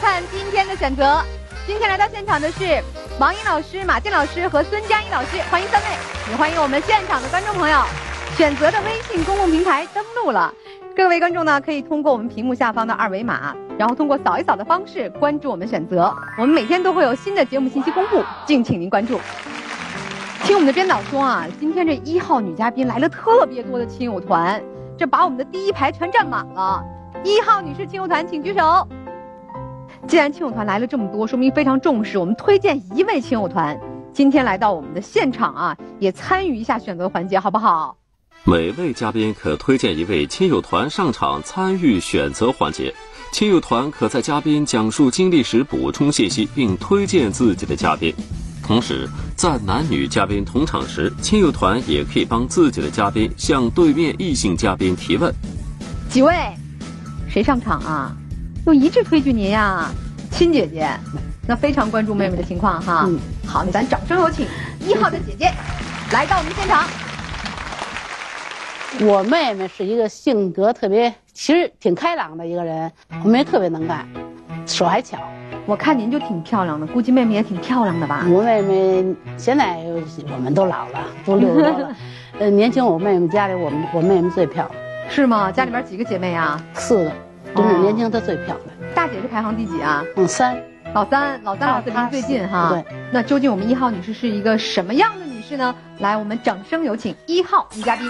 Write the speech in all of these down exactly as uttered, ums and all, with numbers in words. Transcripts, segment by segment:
看今天的选择。今天来到现场的是王英老师、马健老师和孙佳怡老师，欢迎三位，也欢迎我们现场的观众朋友。选择的微信公共平台登录了，各位观众呢可以通过我们屏幕下方的二维码，然后通过扫一扫的方式关注我们选择。我们每天都会有新的节目信息公布，敬请您关注。听我们的编导说啊，今天这一号女嘉宾来了特别多的亲友团，这把我们的第一排全占满了。一号女士亲友团，请举手。既然亲友团来了这么多，说明非常重视。我们推荐一位亲友团，今天来到我们的现场啊，也参与一下选择环节，好不好？ 每位嘉宾可推荐一位亲友团上场参与选择环节。亲友团可在嘉宾讲述经历时补充信息，并推荐自己的嘉宾。同时，在男女嘉宾同场时，亲友团也可以帮自己的嘉宾向对面异性嘉宾提问。 几位，谁上场啊？又一致推举您呀，亲姐姐，那非常关注妹妹的情况哈。嗯，好，那咱掌声有请一号的姐姐来到我们现场。 我妹妹是一个性格特别，其实挺开朗的一个人。我妹妹特别能干，手还巧。 我看您就挺漂亮的，估计妹妹也挺漂亮的吧？ 我妹妹现在我们都老了，都六十多了。呃，年轻我妹妹家里，我们我妹妹最漂亮。 是吗？家里边几个姐妹啊？ 四个。真是年轻，她最漂亮。 大姐是排行第几啊？ 嗯，三。 老三，老三，老四离最近哈。对。那究竟我们一号女士是一个什么样的女士呢？来，我们掌声有请一号女嘉宾。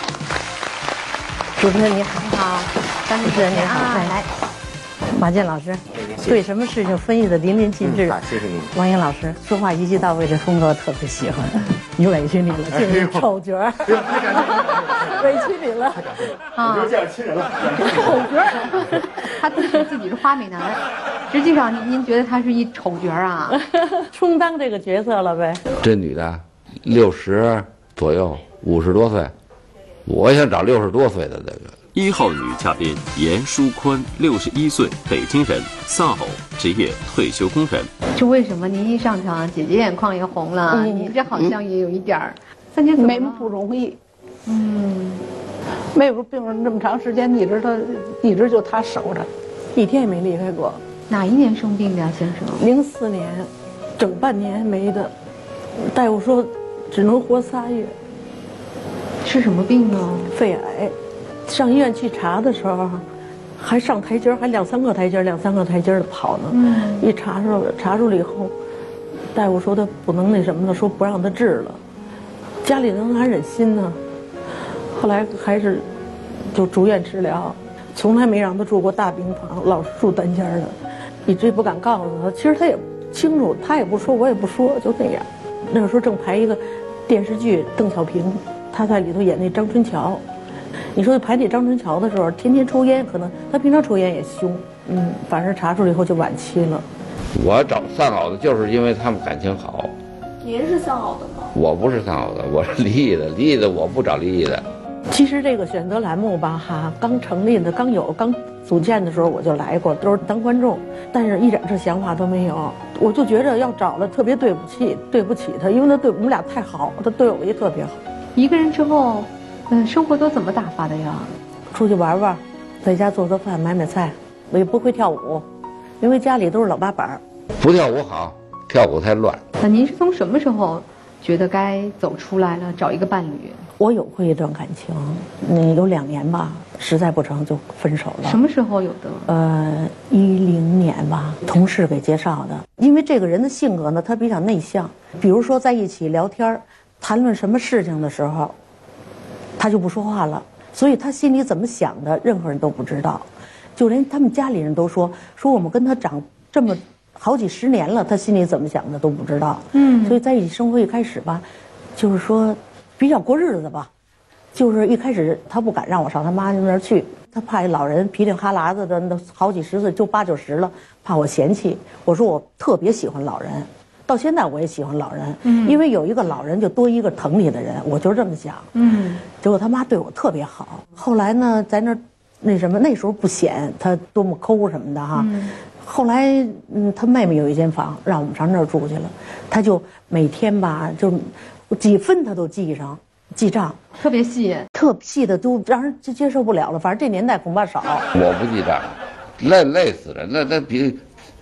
主持人你好。 你好。张主持人你好。来来。 马健老师，对什么事情分析的淋漓尽致。 谢谢您。 王英老师说话一句到位，这风格特别喜欢。你委屈你了，这是丑角儿。委屈你了。 啊，我就这样亲人了。 丑角儿，他自己自己是花美男，实际上您您觉得他是一丑角啊？ 充当这个角色了呗。 这女的，六十左右，五十多岁，我想找六十多岁的这个。 一号女嘉宾严淑坤，六十一岁，北京人，丧偶，职业退休工人。 这为什么您一上场，姐姐眼眶也红了？嗯、您这好像也有一点儿。三姐怎么了？ 妹妹不容易。 嗯， 妹妹病了这么长时间，一直她一直就她守着，一天也没离开过。 哪一年生病的呀，先生？ 零四年，整半年没的，大夫说只能活仨月。 是什么病呢？ 肺癌。上医院去查的时候，还上台阶还两三个台阶两三个台阶的跑呢。嗯，一查出查出了以后，大夫说他不能那什么了，说不让他治了。家里人还忍心呢。后来还是就住院治疗，从来没让他住过大病房，老是住单间的，一直不敢告诉他。其实他也清楚，他也不说，我也不说，就那样。那个时候正排一个电视剧，邓小平他在里头演那张春桥。你说排那张春桥的时候，天天抽烟，可能他平常抽烟也凶，嗯，反正查出来以后就晚期了。 我找丧偶的，就是因为他们感情好。 您是丧偶的吗？ 我不是丧偶的，我是离异的。离异的我不找离异的。 其实这个选择栏目吧，哈，刚成立的、刚有、刚组建的时候我就来过，都是当观众，但是一点这想法都没有。我就觉着要找了特别对不起，对不起他，因为他对我们俩太好，他对我也特别好。 一个人之后。嗯，生活都怎么打发的呀？ 出去玩玩，在家做做饭，买买菜。我也不会跳舞，因为家里都是老八板。 不跳舞好，跳舞太乱。 那您是从什么时候觉得该走出来了，找一个伴侣？ 我有过一段感情，嗯，有两年吧，实在不成就分手了。 什么时候有的？ 呃，一零年吧，同事给介绍的。因为这个人的性格呢，他比较内向，比如说在一起聊天，谈论什么事情的时候。他就不说话了，所以他心里怎么想的，任何人都不知道，就连他们家里人都说说我们跟他长这么好几十年了，他心里怎么想的都不知道。嗯，所以在一起生活一开始吧，就是说比较过日子吧，就是一开始他不敢让我上他妈那儿去，他怕一老人噼里哈啦子的，那好几十岁就八九十了，怕我嫌弃。我说我特别喜欢老人。到现在我也喜欢老人，嗯，因为有一个老人就多一个疼你的人，我就这么想，嗯。结果他妈对我特别好。后来呢，在那儿那什么，那时候不显他多么抠什么的哈。嗯、后来，嗯，他妹妹有一间房，让我们上那儿住去了。他就每天吧，就几分他都记上，记账， 特别细， 特细的都让人就接受不了了。反正这年代恐怕少。 我不记账，累累死了，那那比。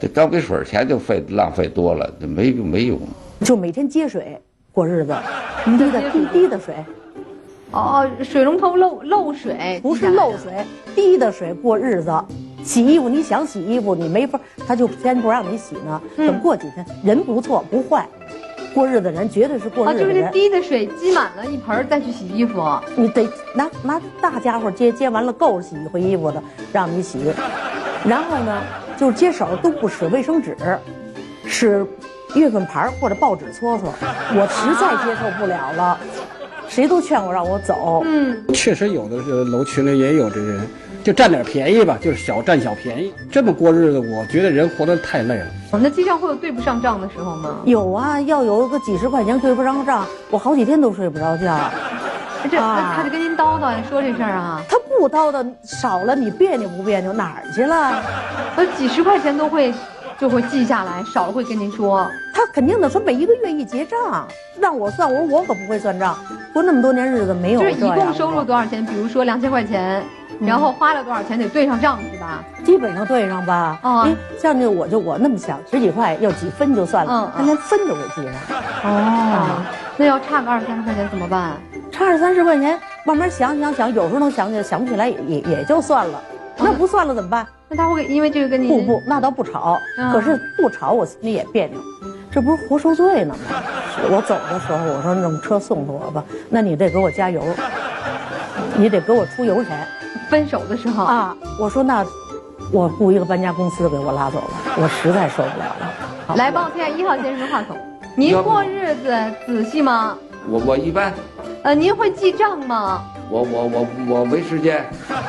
这刚给水钱就费浪费多了，这没没用。 就每天接水过日子，滴的滴滴的水， 哦，水龙头漏漏水， 不是漏水，滴的水过日子。洗衣服，你想洗衣服，你没法，他就先不让你洗呢。等过几天，人不错不坏，过日子人绝对是过啊， 日子人。 就是那滴的水积满了一盆再去洗衣服。 你得拿拿大家伙接接完了够洗一回衣服的，让你洗。然后呢，就是接手都不使卫生纸，使月份牌或者报纸搓搓。我实在接受不了了，谁都劝我让我走。 嗯， 确实有的是楼群里也有这人，就占点便宜吧，就是小占小便宜。这么过日子，我觉得人活得太累了。 那记账会有对不上账的时候吗？ 有啊，要有个几十块钱对不上账，我好几天都睡不着觉。 这、 啊他就跟您叨叨说这事儿啊？ 他不叨叨，少了你别扭不别扭？哪儿去了？ 呃，几十块钱都会就会记下来，少了会跟您说。 他肯定的说每一个月一结账，让我算，我说我可不会算账，过那么多年日子没有就是这样一共收入过多少钱？比如说两千块钱，然后花了多少钱得对上账是吧？ 基本上对上吧。 哦因为像这我就我那么想，十几块要几分就算了， 嗯嗯他连分都给记上。 哦，那要差个二三十块钱怎么办？ 差二三十块钱，慢慢想想想，有时候能想起来，想不起来也也也就算了。那不算了怎么办？ 那他会因为这个跟您不不，那倒不吵， 嗯可是不吵我心里也别扭，这不是活受罪呢吗？我走的时候我说弄车送送我吧，那你得给我加油，你得给我出油钱分手的时候啊！我说那我雇一个搬家公司给我拉走了，我实在受不了了。好来帮我听下一号先生的话筒。您过日子仔细吗？ 我我一般， 呃，您会记账吗？ 我我我我没时间。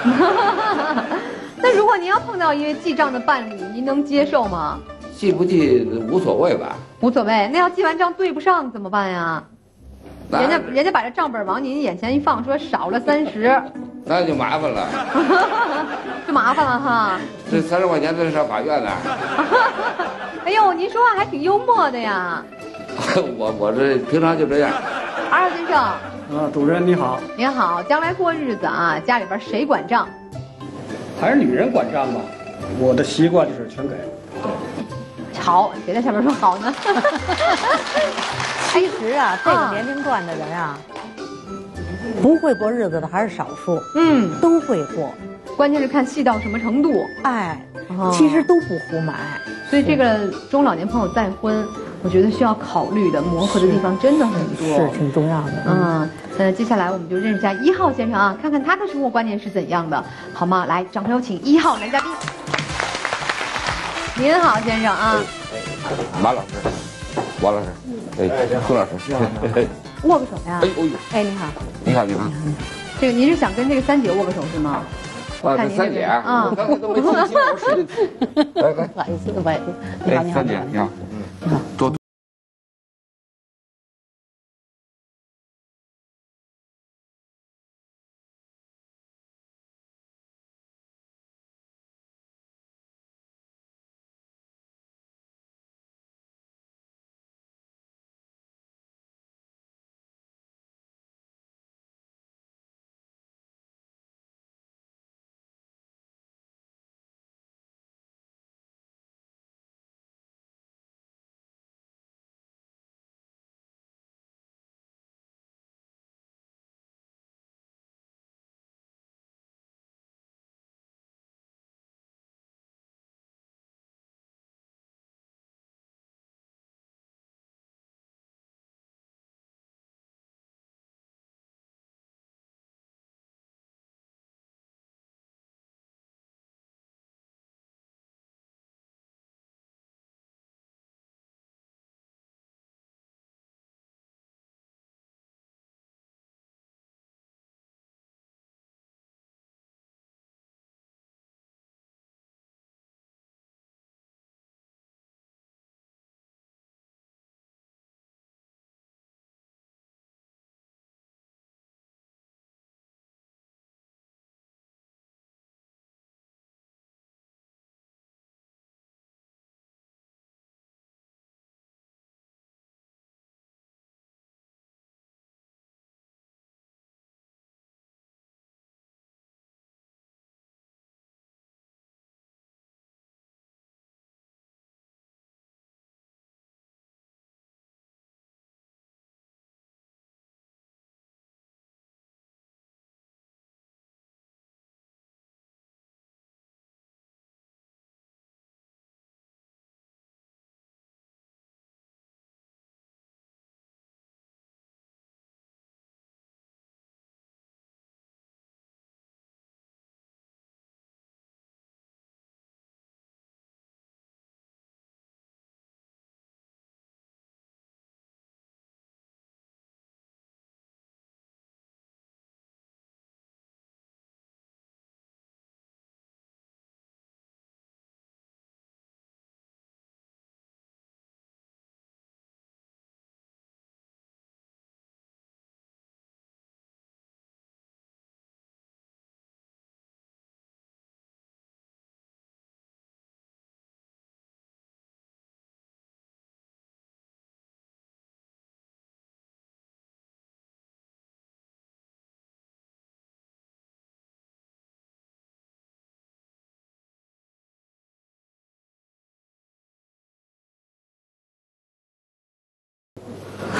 那如果您要碰到一位记账的伴侣，您能接受吗？ 记不记无所谓吧？ 无所谓。那要记完账对不上怎么办呀？ 那人家人家把这账本往您眼前一放，说少了三十， 那就麻烦了。 就麻烦了哈。 这三十块钱这是上法院的。 哎呦，您说话还挺幽默的呀。 我我这平常就这样。 二号先生， 啊，主任你好， 您好，将来过日子啊，家里边谁管账？ 还是女人管账吧。我的习惯就是全给。 好，谁在下面说好呢？ 其实啊，这个年龄段的人啊，不会过日子的还是少数， 嗯， 都会过。 关键是看细到什么程度。 哎， 哦其实都不胡买。 所以这个中老年朋友再婚，我觉得需要考虑的磨合的地方真的很多， 是挺重要的。 嗯，呃，接下来我们就认识一下一号先生啊，看看他的生活观念是怎样的，好吗？来，掌声有请一号男嘉宾。您好，先生啊。 马老师，王老师，哎，孙老师， 握个手呀。 哎呦呦， 哎，你好。 你好你好。 这个您是想跟这个三姐握个手是吗？ 啊， 看您这这三姐啊， 个啊我刚才都没听清，我使劲。来来， 不好意思，不好意思。你好， 哎， 你好， 三姐你好， 你好。 多。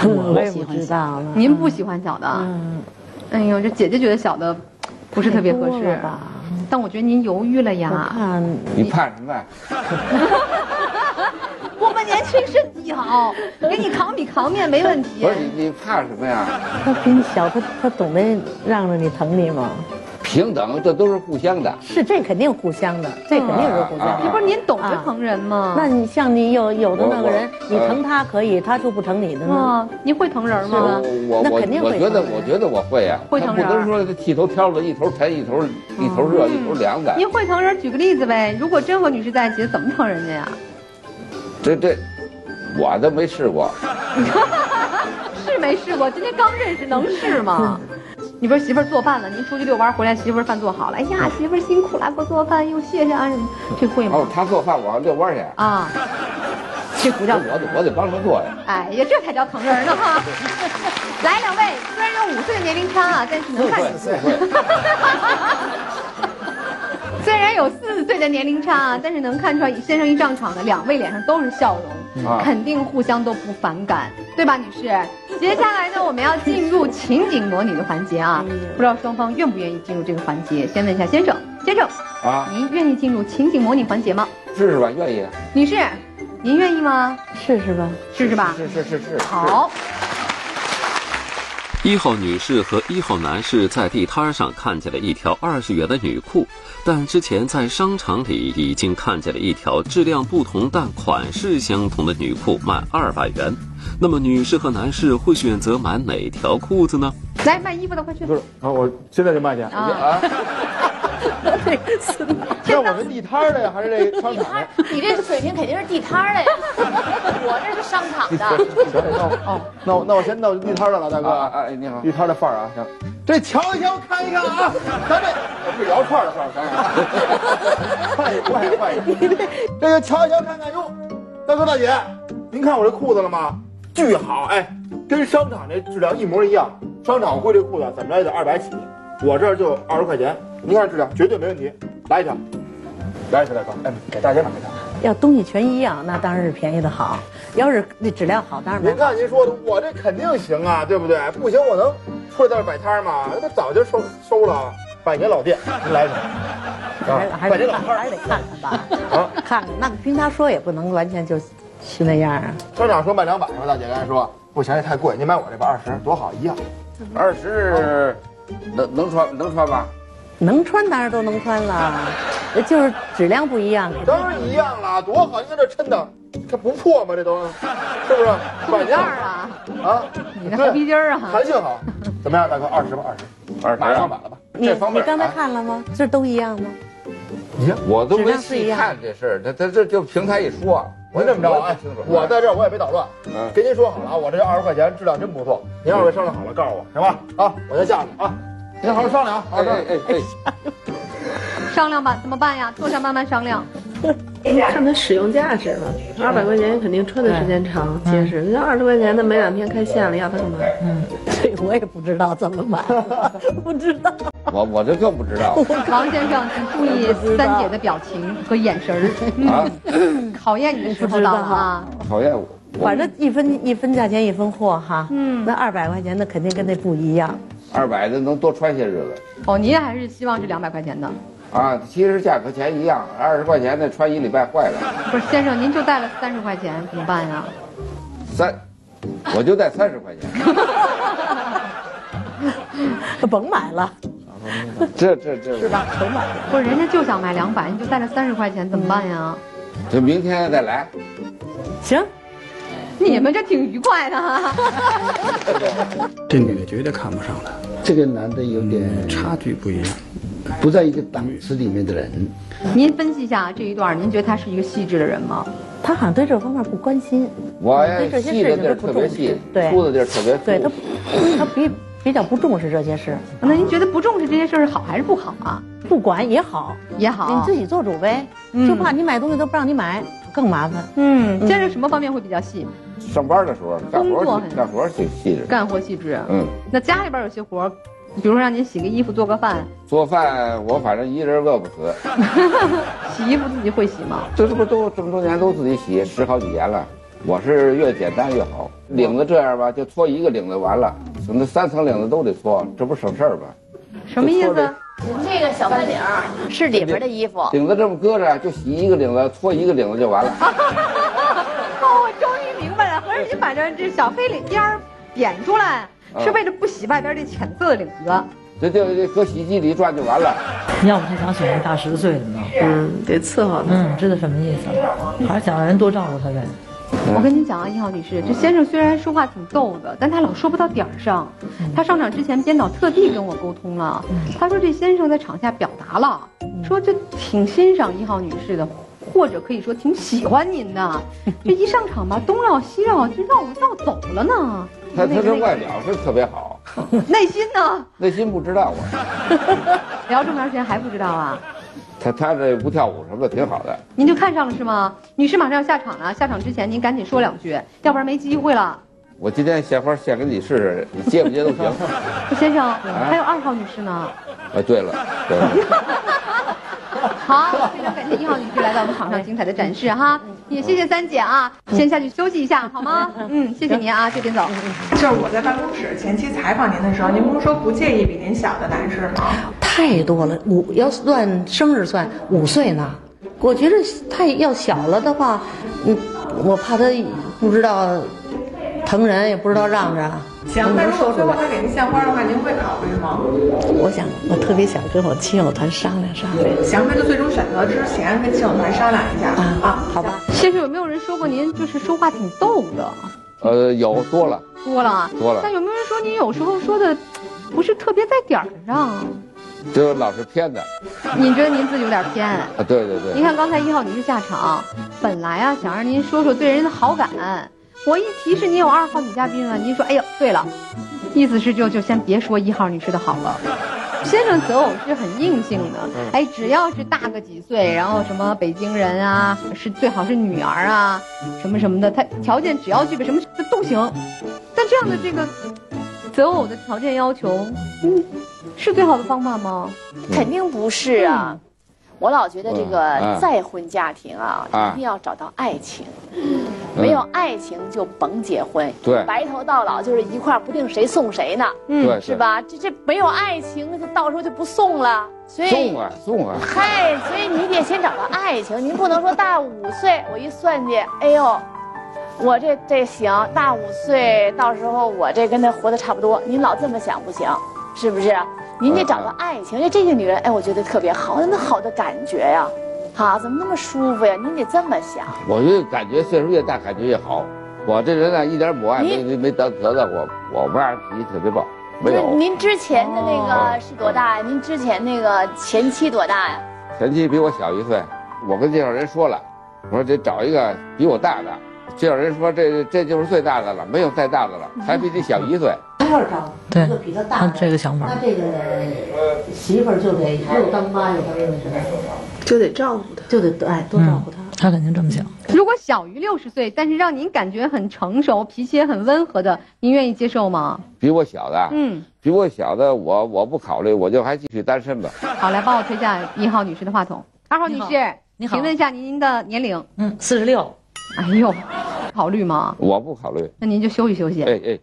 我也不知道了。 您不喜欢小的？ 嗯， 哎呦，这姐姐觉得小的不是特别合适吧？ 但我觉得您犹豫了呀。 我看你怕什么呀？ 我们年轻身体好，给你扛米扛面没问题。 不是你，你怕什么呀？ 他比你小，他他懂得让着你疼你吗？ 平等，这都是互相的。 是，这肯定互相的，这肯定是互相的。 不是您懂得疼人吗？ 那你像你有有的那个人，你疼他可以，他就不疼你的呢。 你会疼人吗？ 我那肯定会。 我觉得，我觉得我会呀。 会疼人。 不能说剃头挑子一头沉一头一头热一头凉的。 您会疼人？举个例子呗。如果真和女士在一起，怎么疼人家呀？ 这这，我都没试过。 是没试过，今天刚认识，能试吗？你不是媳妇儿做饭了，您出去遛弯回来，媳妇儿饭做好了，哎呀，媳妇儿辛苦了，给我做饭，又谢谢啊什么，这会吗？ 哦，他做饭，我要遛弯去。 啊，这不叫我得我得帮他做呀。 哎呀，这才叫疼人呢哈！来，两位，虽然有五岁的年龄差啊，但是能看。 四岁。 虽然有四岁的年龄差啊，但是能看出来，先生一上场的两位脸上都是笑容，啊、肯定互相都不反感，对吧，女士？接下来呢，我们要进入情景模拟的环节啊，不知道双方愿不愿意进入这个环节？先问一下先生，先生，啊，您愿意进入情景模拟环节吗？ 试试吧，愿意。 女士，您愿意吗？ 试试吧， 试试吧。 是是是是。 好。 一号女士和一号男士在地摊上看见了一条二十元的女裤，但之前在商场里已经看见了一条质量不同但款式相同的女裤，卖二百元。那么女士和男士会选择买哪条裤子呢？ 来卖衣服的，快去！ 不是啊，我现在就卖去啊！像我们地摊的呀，还是这商场的？ 你这水平肯定是地摊的呀，我这是商场的。 行，哦，那我那我先到地摊的了，大哥。 哎，你好， 地摊的范儿啊，行。这瞧一瞧，看一看啊，咱这我是摇串的范儿，看一看，换一个换一个。这个瞧一瞧，看看哟，大哥大姐，您看我这裤子了吗？巨好，哎，跟商场这质量一模一样。商场贵这裤子怎么着也得二百起，我这儿就二十块钱。您看质量绝对没问题，来一条，来一条大哥，哎，给大姐买一条。 要东西全一样，那当然是便宜的好。要是那质量好，当然没。 您看您说的，我这肯定行啊，对不对？不行我能出来在这摆摊吗？那早就收收了，百年老店，您来一条。 还还得还得看看吧，啊，看看那凭他说也不能完全就是那样啊。 商场说卖两百是吧？大姐刚才说不行，这太贵，您买我这吧，二十多好，一样。 二十能能穿能穿吧？ 能穿当然都能穿了，就是质量不一样。 当然一样了，多好！你看这抻的，这不破吗？这都是不是？百年啊啊！ 你这猴皮筋儿啊， 弹性好。怎么样，大哥？二十吧，二十，二十，马上买了吧。 你你刚才看了吗？这都一样吗？ 一样， 我都没细看这事儿，他他这就凭他一说。 您这么着啊？我在这儿我也没捣乱，嗯，跟您说好了啊，我这二十块钱质量真不错，您二位商量好了告诉我，行吧？啊，我再价去啊，您好好商量啊，好好商量，哎哎哎， 商量吧，怎么办呀？坐下慢慢商量。 看它使用价值了，二百块钱肯定穿的时间长结实，那二十块钱的没两天开线了，要它干嘛？ 嗯，这我也不知道怎么买，不知道。 我我这更不知道。 王先生，请注意三姐的表情和眼神儿啊，考验你的时候到了啊！ 考验我， 反正一分一分价钱一分货哈。嗯，那二百块钱的肯定跟那不一样。 二百的能多穿些日子。 哦，您还是希望是两百块钱的。 啊，其实价格钱一样，二十块钱的穿一礼拜坏了。 不是先生，您就带了三十块钱，怎么办呀？ 三，我就带三十块钱。 甭买了。 这这这是吧？甭买了。 不是，人家就想买两百，你就带了三十块钱，怎么办呀？ 这明天再来。 行。 你们这挺愉快的哈。 这女的绝对看不上他。 这个男的有点差距不一样。 不在一个档次里面的人。 您分析一下这一段，您觉得他是一个细致的人吗？ 他好像对这方面不关心。 我呀，细的地儿特别细，粗的地儿特别粗。 对他，他比比较不重视这些事。 那您觉得不重视这些事儿好还是不好啊？ 不管也好， 也好， 你自己做主呗。嗯、就怕你买东西都不让你买，更麻烦。 嗯，先生什么方面会比较细？ 上班的时候，干活干活挺细致。 干活细致。 嗯。 那家里边有些活。比如说让您洗个衣服、做个饭。 做饭我反正一人饿不死。 洗衣服自己会洗吗？ 这这不都这么多年都自己洗，十好几年了。 我是越简单越好。领子这样吧，就搓一个领子完了，省得三层领子都得搓，这不省事儿吗？ 什么意思？ 这个小翻领是里边的衣服， 领子这么搁着，就洗一个领子，搓一个领子就完了。 哦，我终于明白了，合着你把这这小黑领边儿扁出来，是为了不洗外边这浅色的领子。 这就这搁洗衣机里转就完了。 要不他想选一大十岁的呢？ 嗯，得伺候他。 嗯，知道什么意思？还是想让人多照顾他呗。 我跟你讲啊，一号女士，这先生虽然说话挺逗的，但他老说不到点儿上。他上场之前，编导特地跟我沟通了，他说这先生在场下表达了，说这挺欣赏一号女士的，或者可以说挺喜欢您的。这一上场吧，东绕西绕，就绕绕走了呢。 他他这外表是特别好， 内心呢？ 内心不知道啊。 聊这么长时间还不知道啊？ 他他这不跳舞什么的挺好的。 您就看上了是吗？女士马上要下场了，下场之前您赶紧说两句，要不然没机会了。 我今天献花献给你试试，你接不接都行。 先生，还有二号女士呢。 哎，对了，对了。 好，非常感谢一号女士来到我们场上精彩的展示哈，也谢谢三姐啊，先下去休息一下好吗？嗯，谢谢您啊，这边走。 就是我在办公室前期采访您的时候，您不是说不介意比您小的男士吗？ 太多了，五要算生日算五岁呢。我觉得太要小了的话，嗯，我怕他不知道疼人，也不知道让着。 行，那如果最后他给您献花的话，您会考虑吗？ 我想，我特别想跟我亲友团商量商量。 行，那就最终选择之前跟亲友团商量一下啊啊， 好吧。 先生有没有人说过您就是说话挺逗的？ 呃，有多了， 多了， 多了。 但有没有人说您有时候说的不是特别在点儿上？ 就老是偏的。 你觉得您自己有点偏？ 啊，对对对。 您看刚才一号女士下场，本来啊想让您说说对人的好感。我一提示你有二号女嘉宾了，您说哎呦对了，意思是就就先别说一号女士的好了。先生择偶是很硬性的，哎，只要是大个几岁，然后什么北京人啊，是最好是女儿啊，什么什么的，他条件只要具备什么都行。但这样的这个择偶的条件要求，嗯，是最好的方法吗？ 肯定不是啊。嗯，我老觉得这个再婚家庭啊， 啊一定要找到爱情，嗯、没有爱情就甭结婚。 对， 白头到老就是一块，不定谁送谁呢。 嗯， 是吧？这这没有爱情，就到时候就不送了。所以送啊送啊。 嗨，所以你得先找到爱情，您不能说大五岁，我一算计，哎呦，我这这行，大五岁，到时候我这跟他活得差不多，您老这么想不行，是不是？您得找到爱情，因为这个女人，哎，我觉得特别好，那么好的感觉呀，啊，怎么那么舒服呀？您得这么想。 我就感觉岁数越大，感觉越好。我这人呢，一点母爱没没没得得到过，我妈脾气特别暴，没有。 您之前的那个是多大呀？您之前那个前妻多大呀？ 前妻比我小一岁，我跟介绍人说了，我说得找一个比我大的。介绍人说这这就是最大的了，没有再大的了，还比你小一岁。 他要是找一个比他大的， 他这个想法， 那这个媳妇儿就得又当妈又当那什么， 就得照顾他， 就得哎多照顾他。 嗯，他肯定这么想。 如果小于六十岁，但是让您感觉很成熟、脾气也很温和的，您愿意接受吗？ 比我小的， 嗯， 比我小的，我我不考虑，我就还继续单身吧。 好，来帮我推下一号女士的话筒。二号女士， 你好， 请问一下您的年龄？ 嗯，四十六。 哎呦，考虑吗？ 我不考虑。 那您就休息休息。 哎哎。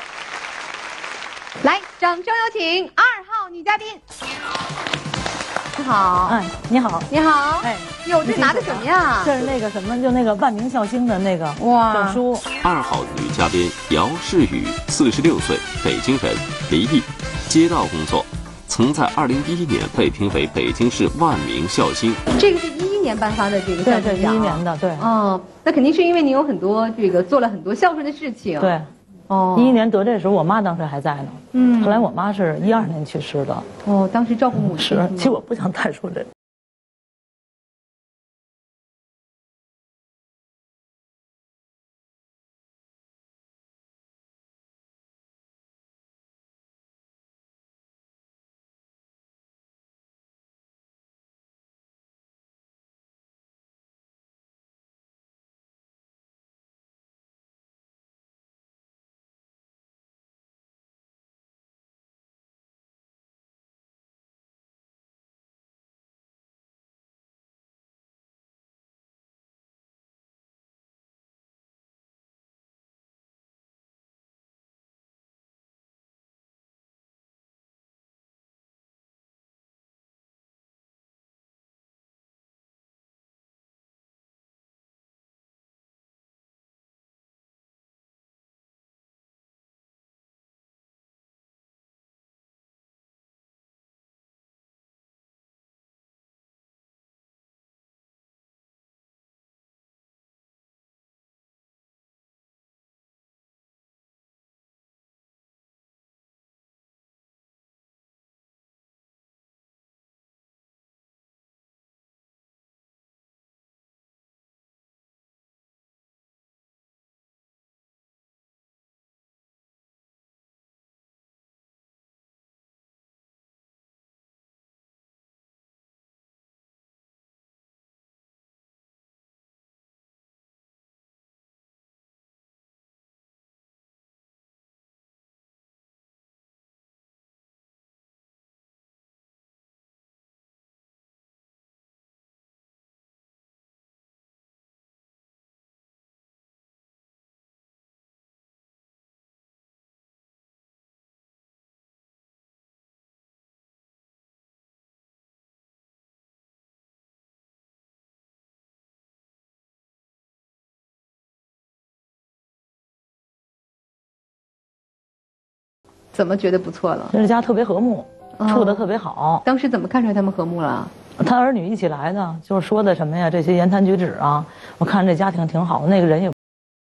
来，掌声有请二号女嘉宾。你好， 哎，你好， 你好， 哎， 哟，这拿的什么呀？ 这是那个什么，就那个万名孝星的那个哇证书。 二号女嘉宾姚世宇，四十六岁，北京人，离异，街道工作，曾在二零一一年被评为北京市万名孝星。 这个是一一年颁发的这个孝对，这一一年的，对。 哦，那肯定是因为你有很多这个做了很多孝顺的事情。 对。 哦， 一一年得这时候，我妈当时还在呢。 嗯， 后来我妈是一二年去世的。 哦，当时照顾母亲。 是，其实我不想再说这个。 怎么觉得不错了？ 这家特别和睦， 哦处得特别好。 当时怎么看出来他们和睦了？ 他儿女一起来的，就是说的什么呀？这些言谈举止啊，我看这家庭挺好，那个人也。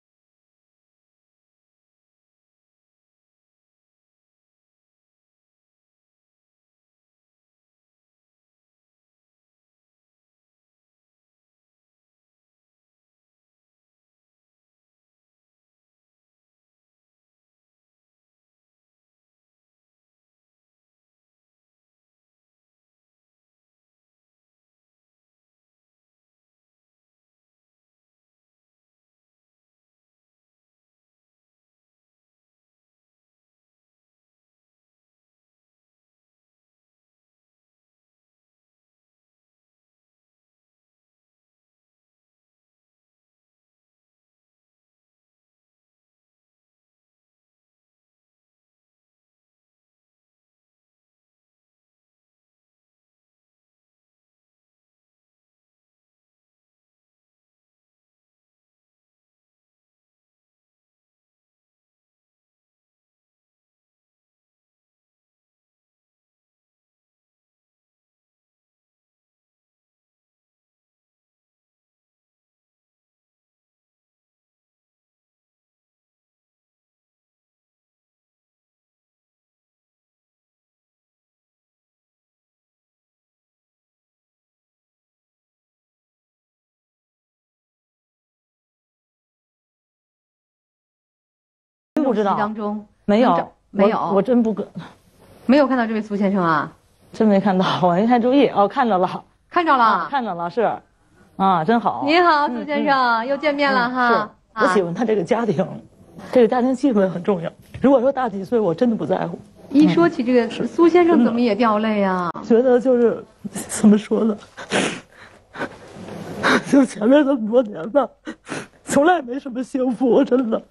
不知道当中没有没有， 我, 我真不没有看到这位苏先生啊， 真没看到，我没太注意。哦，看到了， 看着了， 啊、看到了，是，啊，真好。 你好，苏先生，嗯、又见面了、嗯、哈。 是，我喜欢他这个家庭，啊、这个家庭气氛很重要。如果说大几岁，我真的不在乎。 一说起这个、嗯、苏先生，怎么也掉泪啊？ 觉得就是怎么说呢？就前面这么多年吧，从来没什么幸福，真的。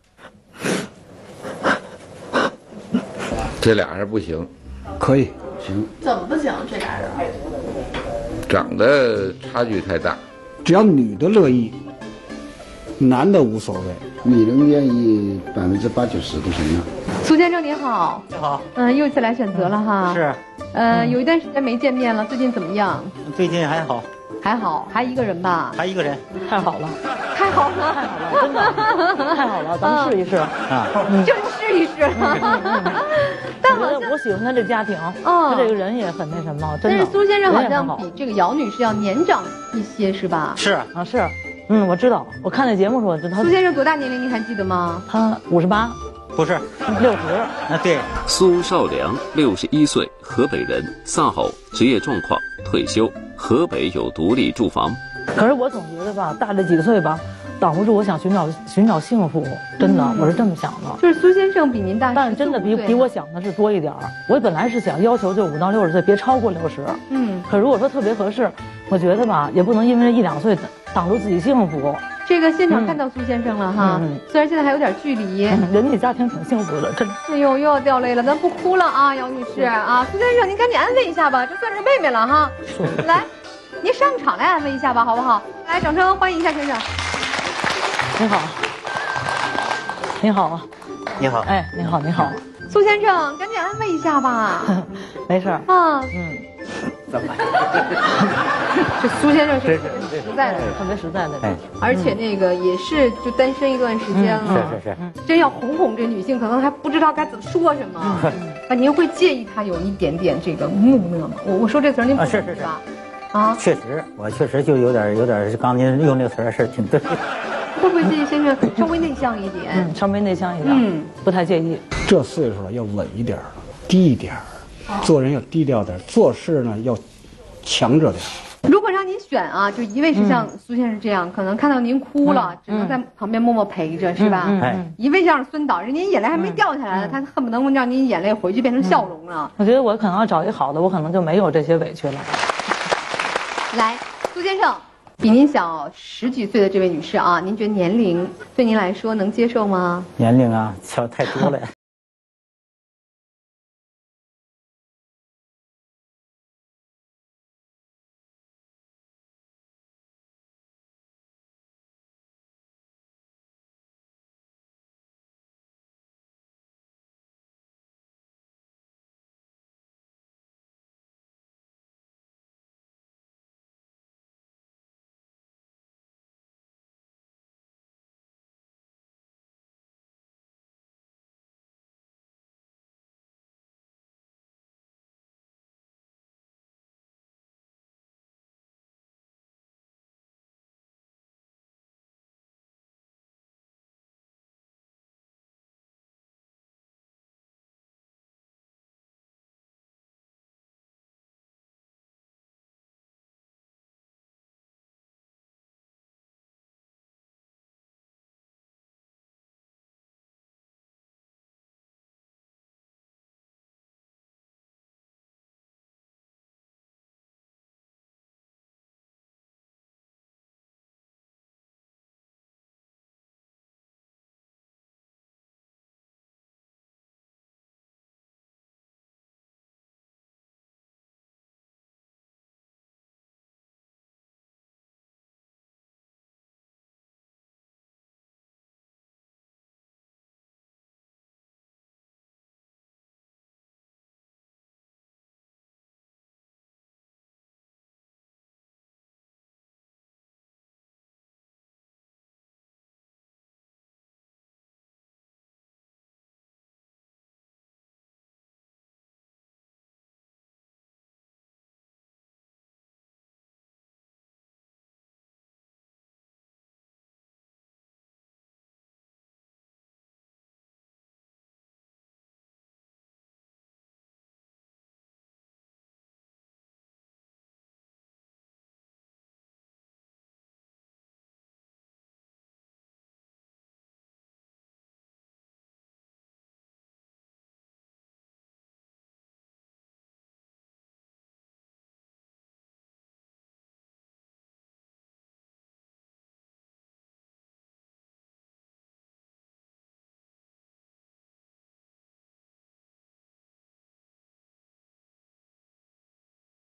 这俩人不行， 可以行。 怎么不行？这俩人长得差距太大， 只要女的乐意，男的无所谓。 女人愿意百分之八九十都行了。 苏先生你好， 你好， 嗯，又一次来选择了哈。 是， 呃，有一段时间没见面了，最近怎么样？ 最近还好。 还好，还一个人吧？ 还一个人， 太好了， 太好了， 太好了，真的，太好了，咱们试一试啊， 就是试一试。但好像我喜欢他这家庭，他这个人也很那什么，真的。 但是苏先生好像比这个姚女士要年长一些，是吧？ 是啊，是，嗯，我知道，我看那节目时候我知道。 苏先生多大年龄？您还记得吗？ 他五十八。 不是， 六十啊，对。 苏少良，六十一岁，河北人，丧偶，职业状况，退休，河北有独立住房。 可是我总觉得吧，大这几岁吧，挡不住我想寻找寻找幸福，真的，嗯、我是这么想的。 就是苏先生比您大， 但是真的比比我想的是多一点儿。我本来是想要求就五到六十岁，别超过六十。嗯。可如果说特别合适，我觉得吧，也不能因为一两岁挡住自己幸福。 这个现场看到苏先生了哈，嗯、虽然现在还有点距离， 嗯、人家家庭挺幸福的，真的。 哎呦，又要掉泪了，咱不哭了啊，姚女士啊，苏先生您赶紧安慰一下吧，这算是妹妹了哈。来，您上场来安慰一下吧，好不好？来，掌声欢迎一下先生。 你好，你好啊， 你好， 哎，你好，你好， 苏先生，赶紧安慰一下吧。 没事儿啊， 嗯。 怎么？ 这苏先生是特别实在的， 特别实在的， 哎， 而且那个也是就单身一段时间了， 是是是， 真要哄哄这女性，可能还不知道该怎么说什么。啊，您会介意她有一点点这个木讷吗？我我说这词儿您不是是是吧？啊， 确实，我确实就有点有点，刚您用这个词儿是挺对。 会不会介意先生稍微内向一点？ 嗯，稍微内向一点，嗯，不太介意。 这岁数了要稳一点，低一点。做人要低调点，做事呢要强着点。 如果让您选啊，就一位是像苏先生这样，嗯、可能看到您哭了，嗯、只能在旁边默默陪着，嗯、是吧？ 嗯嗯、一位像孙导，人家眼泪还没掉下来呢，嗯、他恨不能让您眼泪回去变成笑容了。 我觉得我可能要找一个好的，我可能就没有这些委屈了。 来，苏先生，比您小十几岁的这位女士啊，您觉得年龄对您来说能接受吗？ 年龄啊，小太多了。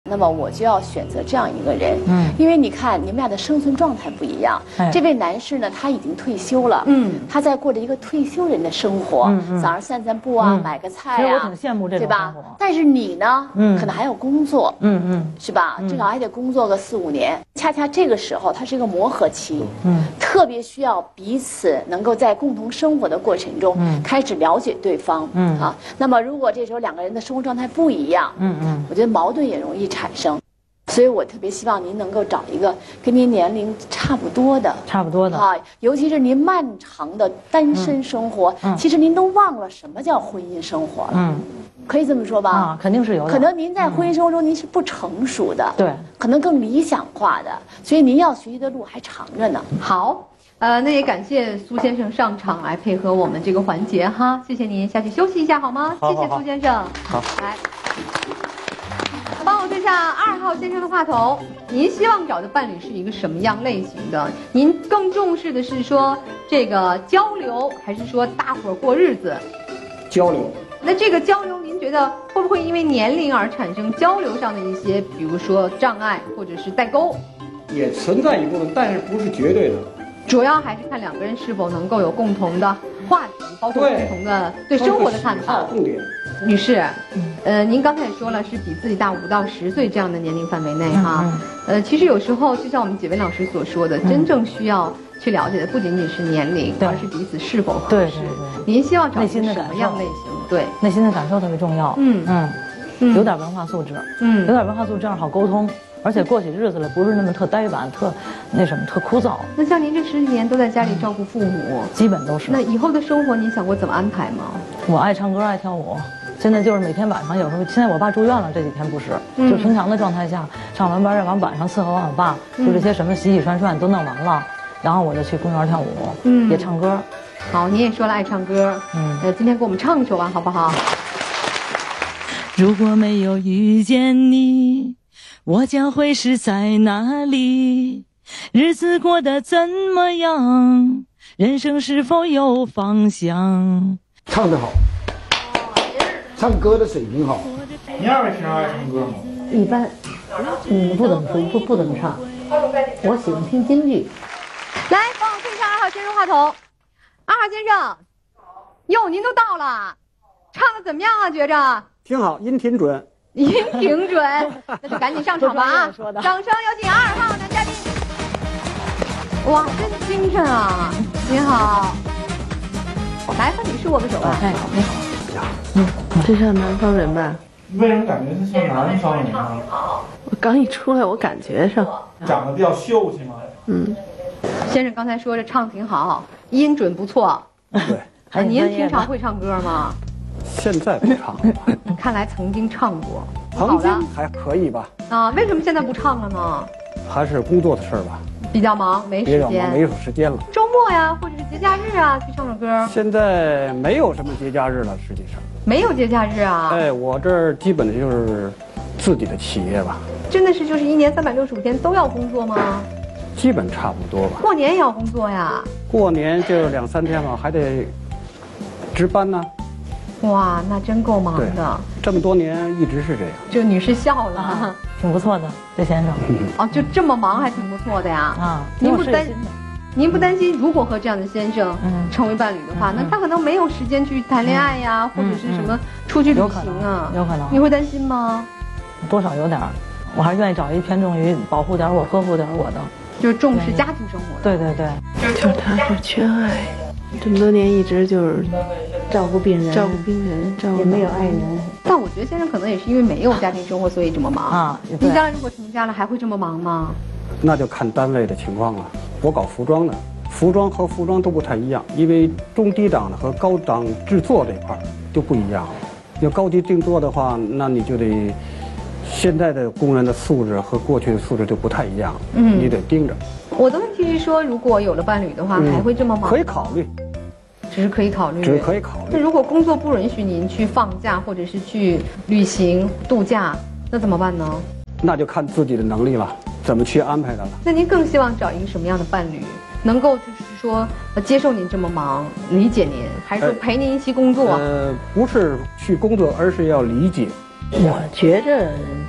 那么我就要选择这样一个人，嗯，因为你看你们俩的生存状态不一样。哎、这位男士呢，他已经退休了，嗯，他在过着一个退休人的生活，嗯嗯、早上散散步啊，嗯、买个菜啊， 其实我挺羡慕这种生活， 对吧？但是你呢，嗯，可能还要工作，嗯嗯，是吧？ 嗯、 至少还得工作个四五年。恰恰这个时候，它是一个磨合期，嗯，特别需要彼此能够在共同生活的过程中，嗯，开始了解对方，嗯啊。那么如果这时候两个人的生活状态不一样，嗯嗯，我觉得矛盾也容易产生。所以我特别希望您能够找一个跟您年龄差不多的， 差不多的啊，尤其是您漫长的单身生活，嗯、其实您都忘了什么叫婚姻生活了。嗯，可以这么说吧？ 啊，肯定是有的。 可能您在婚姻生活中您是不成熟的， 对、 嗯，可能更理想化的，所以您要学习的路还长着呢。 好，呃，那也感谢苏先生上场来配合我们这个环节哈，谢谢您，下去休息一下好吗？ 好好好谢谢苏先生。 好， 来。帮我对下二号先生的话筒，您希望找的伴侣是一个什么样类型的？您更重视的是说这个交流，还是说大伙儿过日子？ 交流。 那这个交流，您觉得会不会因为年龄而产生交流上的一些，比如说障碍或者是代沟？ 也存在一部分，但是不是绝对的。 主要还是看两个人是否能够有共同的话题，包括共同的对生活的看法。 重点。 女士，呃，您刚才也说了是比自己大五到十岁这样的年龄范围内哈，嗯、呃，其实有时候就像我们几位老师所说的，嗯、真正需要去了解的不仅仅是年龄，而是彼此是否合适。 对对对。 您希望找一个什么样类型？对， 内心的感受特别重要。嗯嗯嗯，有点文化素质，嗯，有点文化素质这样好沟通，而且过起日子来不是那么特呆板、特那什么、特枯燥。 那像您这十几年都在家里照顾父母， 基本都是。 那以后的生活，您想过怎么安排吗？ 我爱唱歌，爱跳舞。现在就是每天晚上，有时候现在我爸住院了，这几天不是，嗯、就平常的状态下，上完班再往晚上伺候完我爸，嗯、就这些什么洗洗涮涮都弄完了，然后我就去公园跳舞，嗯，也唱歌。 好，你也说了爱唱歌，嗯，呃，今天给我们唱一首吧，好不好？ 如果没有遇见你，我将会是在哪里？日子过得怎么样？人生是否有方向？ 唱得好。唱歌的水平好。 你二位平常爱唱歌吗？ 一般，嗯，不怎么不不怎么唱。我喜欢听京剧。 来，帮我对一下二号先生话筒。二号先生，哟，您都到了，唱的怎么样啊？觉着？ 挺好，音挺准。 音挺准，那就赶紧上场吧啊！掌声有请二号男嘉宾。哇，真精神啊！您好，来和女士握个手吧。 哎，你好。 嗯，这像南方人吧？ 为什么感觉他像南方人呢？ 我刚一出来，我感觉上长得比较秀气吗？ 嗯， 先生刚才说这唱挺好，音准不错。 对， 哎，您平常会唱歌吗？ 现在不唱了。 看来曾经唱过。 曾经还可以吧。 啊，为什么现在不唱了呢？ 还是工作的事儿吧。 比较忙，没时间， 没有时间了。 周末呀，或者是节假日啊，去唱首歌。 现在没有什么节假日了，实际上。 没有节假日啊？ 哎，我这儿基本的就是自己的企业吧。 真的是就是一年三百六十五天都要工作吗？ 基本差不多吧。 过年也要工作呀？ 过年就两三天嘛，还得值班呢。 哇，那真够忙的。 这么多年一直是这样。 这女士笑了， 啊、挺不错的，这先生。 哦，就这么忙还挺不错的呀。啊，您不担，您不担心，如果和这样的先生成为伴侣的话，嗯、那他可能没有时间去谈恋爱呀，嗯、或者是什么出去旅行啊， 有可能。 你会担心吗？ 多少有点儿，我还是愿意找一偏重于保护点我、呵护点我的， 就是重视家庭生活的。 对对对， 就是他是缺爱。这么多年一直就是照顾病人， 照顾病人，照顾也没有爱人。 但我觉得先生可能也是因为没有家庭生活，所以这么忙啊。你将来如果成家了，还会这么忙吗？ 那就看单位的情况了。我搞服装的，服装和服装都不太一样，因为中低档的和高档制作这块就不一样了。要高级定做的话，那你就得现在的工人的素质和过去的素质就不太一样，嗯，你得盯着。 我的问题是说，如果有了伴侣的话，嗯、还会这么忙？ 可以考虑， 只是可以考虑， 只是可以考虑。 那如果工作不允许您去放假或者是去旅行度假，那怎么办呢？ 那就看自己的能力了，怎么去安排的了。 那您更希望找一个什么样的伴侣，能够就是说接受您这么忙，理解您，还是说陪您一起工作？ 呃，不是去工作，而是要理解。 我觉着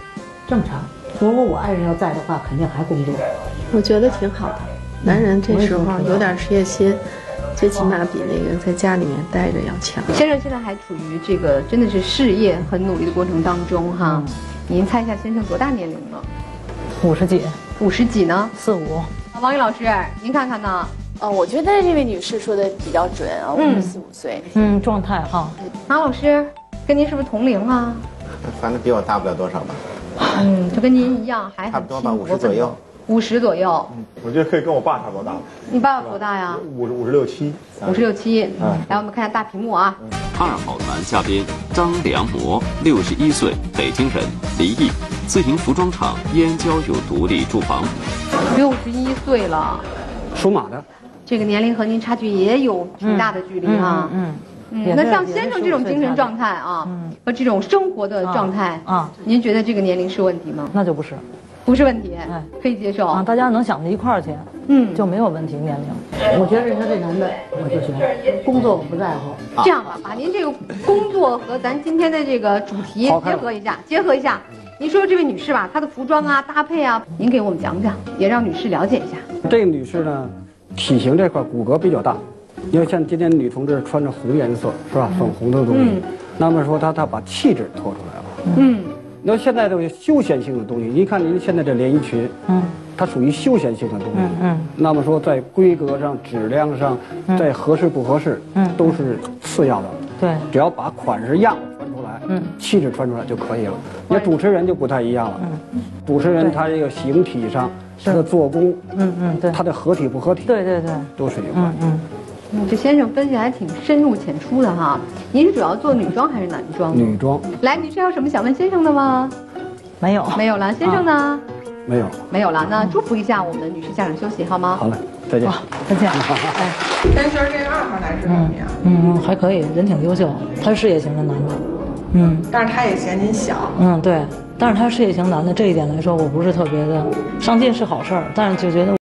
正常。如果我爱人要在的话，肯定还工作。 我觉得挺好的，男人这时候有点事业心，最起码比那个在家里面待着要强。 先生现在还处于这个真的是事业很努力的过程当中哈。嗯、您猜一下先生多大年龄了？ 五十几。 五十几呢？ 四五。 王宇老师，您看看呢？ 呃，我觉得这位女士说的比较准啊，五十四五岁。 嗯，状态哈。 马老师，跟您是不是同龄啊？ 反正比我大不了多少吧。 嗯，就跟您一样，还差不多吧，五十左右。 五十左右。 嗯，我觉得可以跟我爸差不多大。 你爸爸多大呀？ 五五十六七。 五十六七。嗯，来，我们看一下大屏幕啊。 二好团嘉宾张良模，六十一岁，北京人，离异，自营服装厂，燕郊有独立住房。 六十一岁了。 属马的。 这个年龄和您差距也有挺大的距离啊。嗯。嗯嗯，那像先生这种精神状态啊，嗯、和这种生活的状态啊，啊您觉得这个年龄是问题吗？ 那就不是， 不是问题，哎，可以接受啊，大家能想到一块儿去，嗯，就没有问题年龄。 我觉得他这男的我就行，工作我不在乎。 这样吧，把您这个工作和咱今天的这个主题结合一下，结合一下。您说这位女士吧，她的服装啊、搭配啊，您给我们讲讲，也让女士了解一下。 这个女士呢，体型这块骨骼比较大。因为像今天女同志穿着红颜色是吧，粉红的东西，嗯、那么说她她把气质托出来了。嗯，那现在这个休闲性的东西，您看您现在这连衣裙，嗯，它属于休闲性的东西。嗯嗯。那么说在规格上、质量上，在合适不合适，嗯，都是次要的。 对， 只要把款式样穿出来，嗯，气质穿出来就可以了。那主持人就不太一样了。嗯，主持人他这个形体上，他的做工，嗯嗯，对，他的合体不合体， 对对对， 都是有关系。嗯。 嗯，这先生分析还挺深入浅出的哈。您是主要做女装还是男装？ 女装。 来，女士还有什么想问先生的吗？ 没有， 没有了。先生呢？啊、 没有， 没有了。那祝福一下我们的女士家长休息好吗？ 好嘞，再见。 再见。 哎，单身这个二号男士怎么样？ 嗯，还可以，人挺优秀，他是事业型的男的。嗯， 但是他也嫌您小。 嗯，对，但是他事业型男的这一点来说，我不是特别的上进是好事儿，但是就觉得。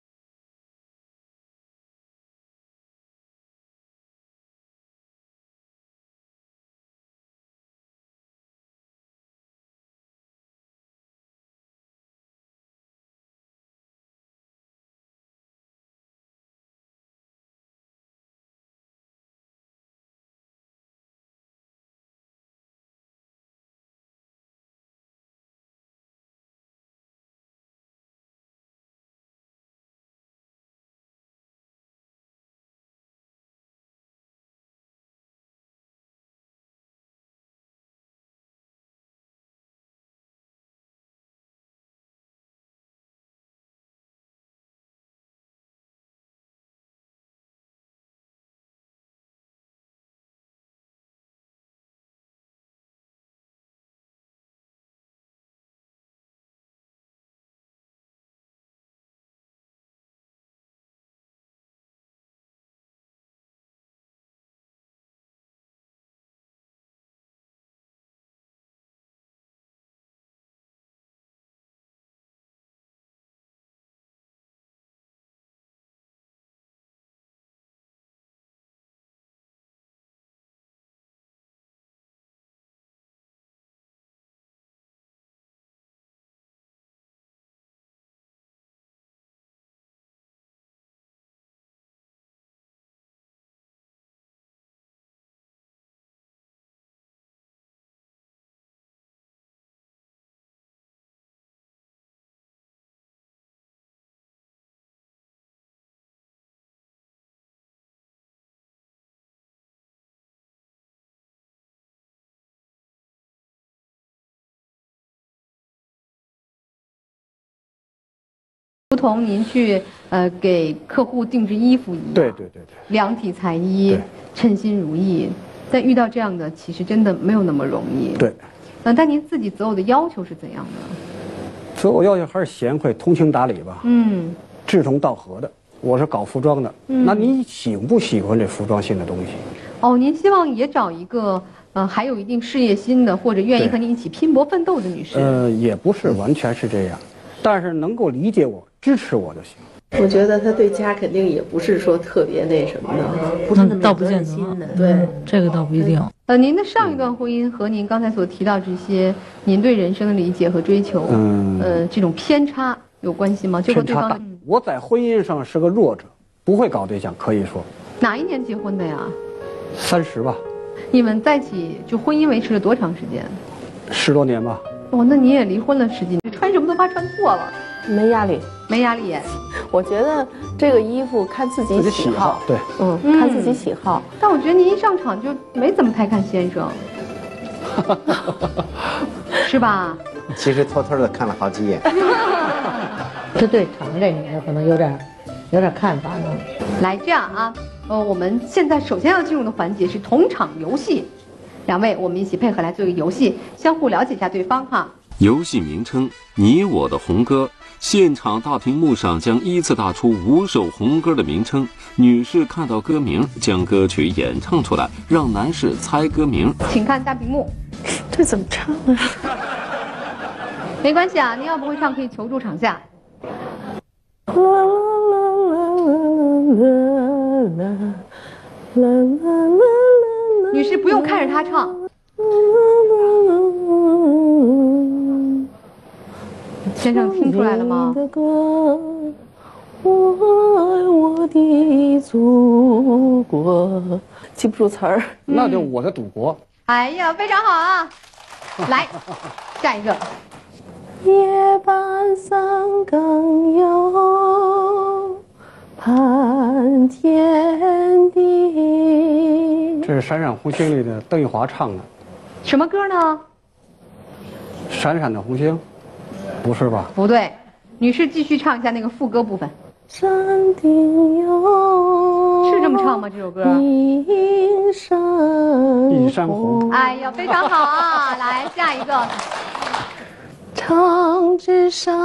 如同您去呃给客户定制衣服一样， 对对对对， 量体裁衣，称心如意。但遇到这样的，其实真的没有那么容易。 对。 呃，但您自己择偶的要求是怎样的？ 择偶要求还是贤惠、通情达理吧。嗯。志同道合的。我是搞服装的，嗯、那你喜不喜欢这服装性的东西？ 哦，您希望也找一个呃还有一定事业心的，或者愿意和您一起拼搏奋斗的女士？ 呃，也不是完全是这样。但是能够理解我、支持我就行。 我觉得他对家肯定也不是说特别那什么的， 不是那么倒不见得， 对、 嗯，这个倒不一定。 呃，您的上一段婚姻和您刚才所提到这些，您对人生的理解和追求，嗯，呃，这种偏差有关系吗？就和对方的， 我在婚姻上是个弱者，不会搞对象，可以说。 哪一年结婚的呀？ 三十吧。 你们在一起就婚姻维持了多长时间？ 十多年吧。 哦，那你也离婚了十几年，穿什么都怕穿错了。 没压力， 没压力。 我觉得这个衣服看自己喜好， 对， 嗯，看自己喜好。 但我觉得您一上场就没怎么太看先生，是吧？ 其实偷偷的看了好几眼。 这对厂这女的可能有点，有点看法呢。 来，这样啊，呃，我们现在首先要进入的环节是同场游戏，两位我们一起配合来做一个游戏，相互了解一下对方哈。 游戏名称：你我的红歌。现场大屏幕上将依次打出五首红歌的名称，女士看到歌名将歌曲演唱出来，让男士猜歌名。 请看大屏幕。 这怎么唱啊？ 没关系啊，您要不会唱可以求助场下。女士不用看着他唱。先生听出来了吗？ 我爱我的祖国，记不住词儿， 那就我的祖国。 哎呀，非常好啊！来，下一个。 夜半三更又盼天地。 这是《闪闪红星》里的邓玉华唱的。 什么歌呢？ 闪闪的红星。不是吧？ 不对，女士继续唱一下那个副歌部分。 山顶有是这么唱吗？这首歌？ 一山一山红。 哎呀，非常好啊！来下一个。 唱支山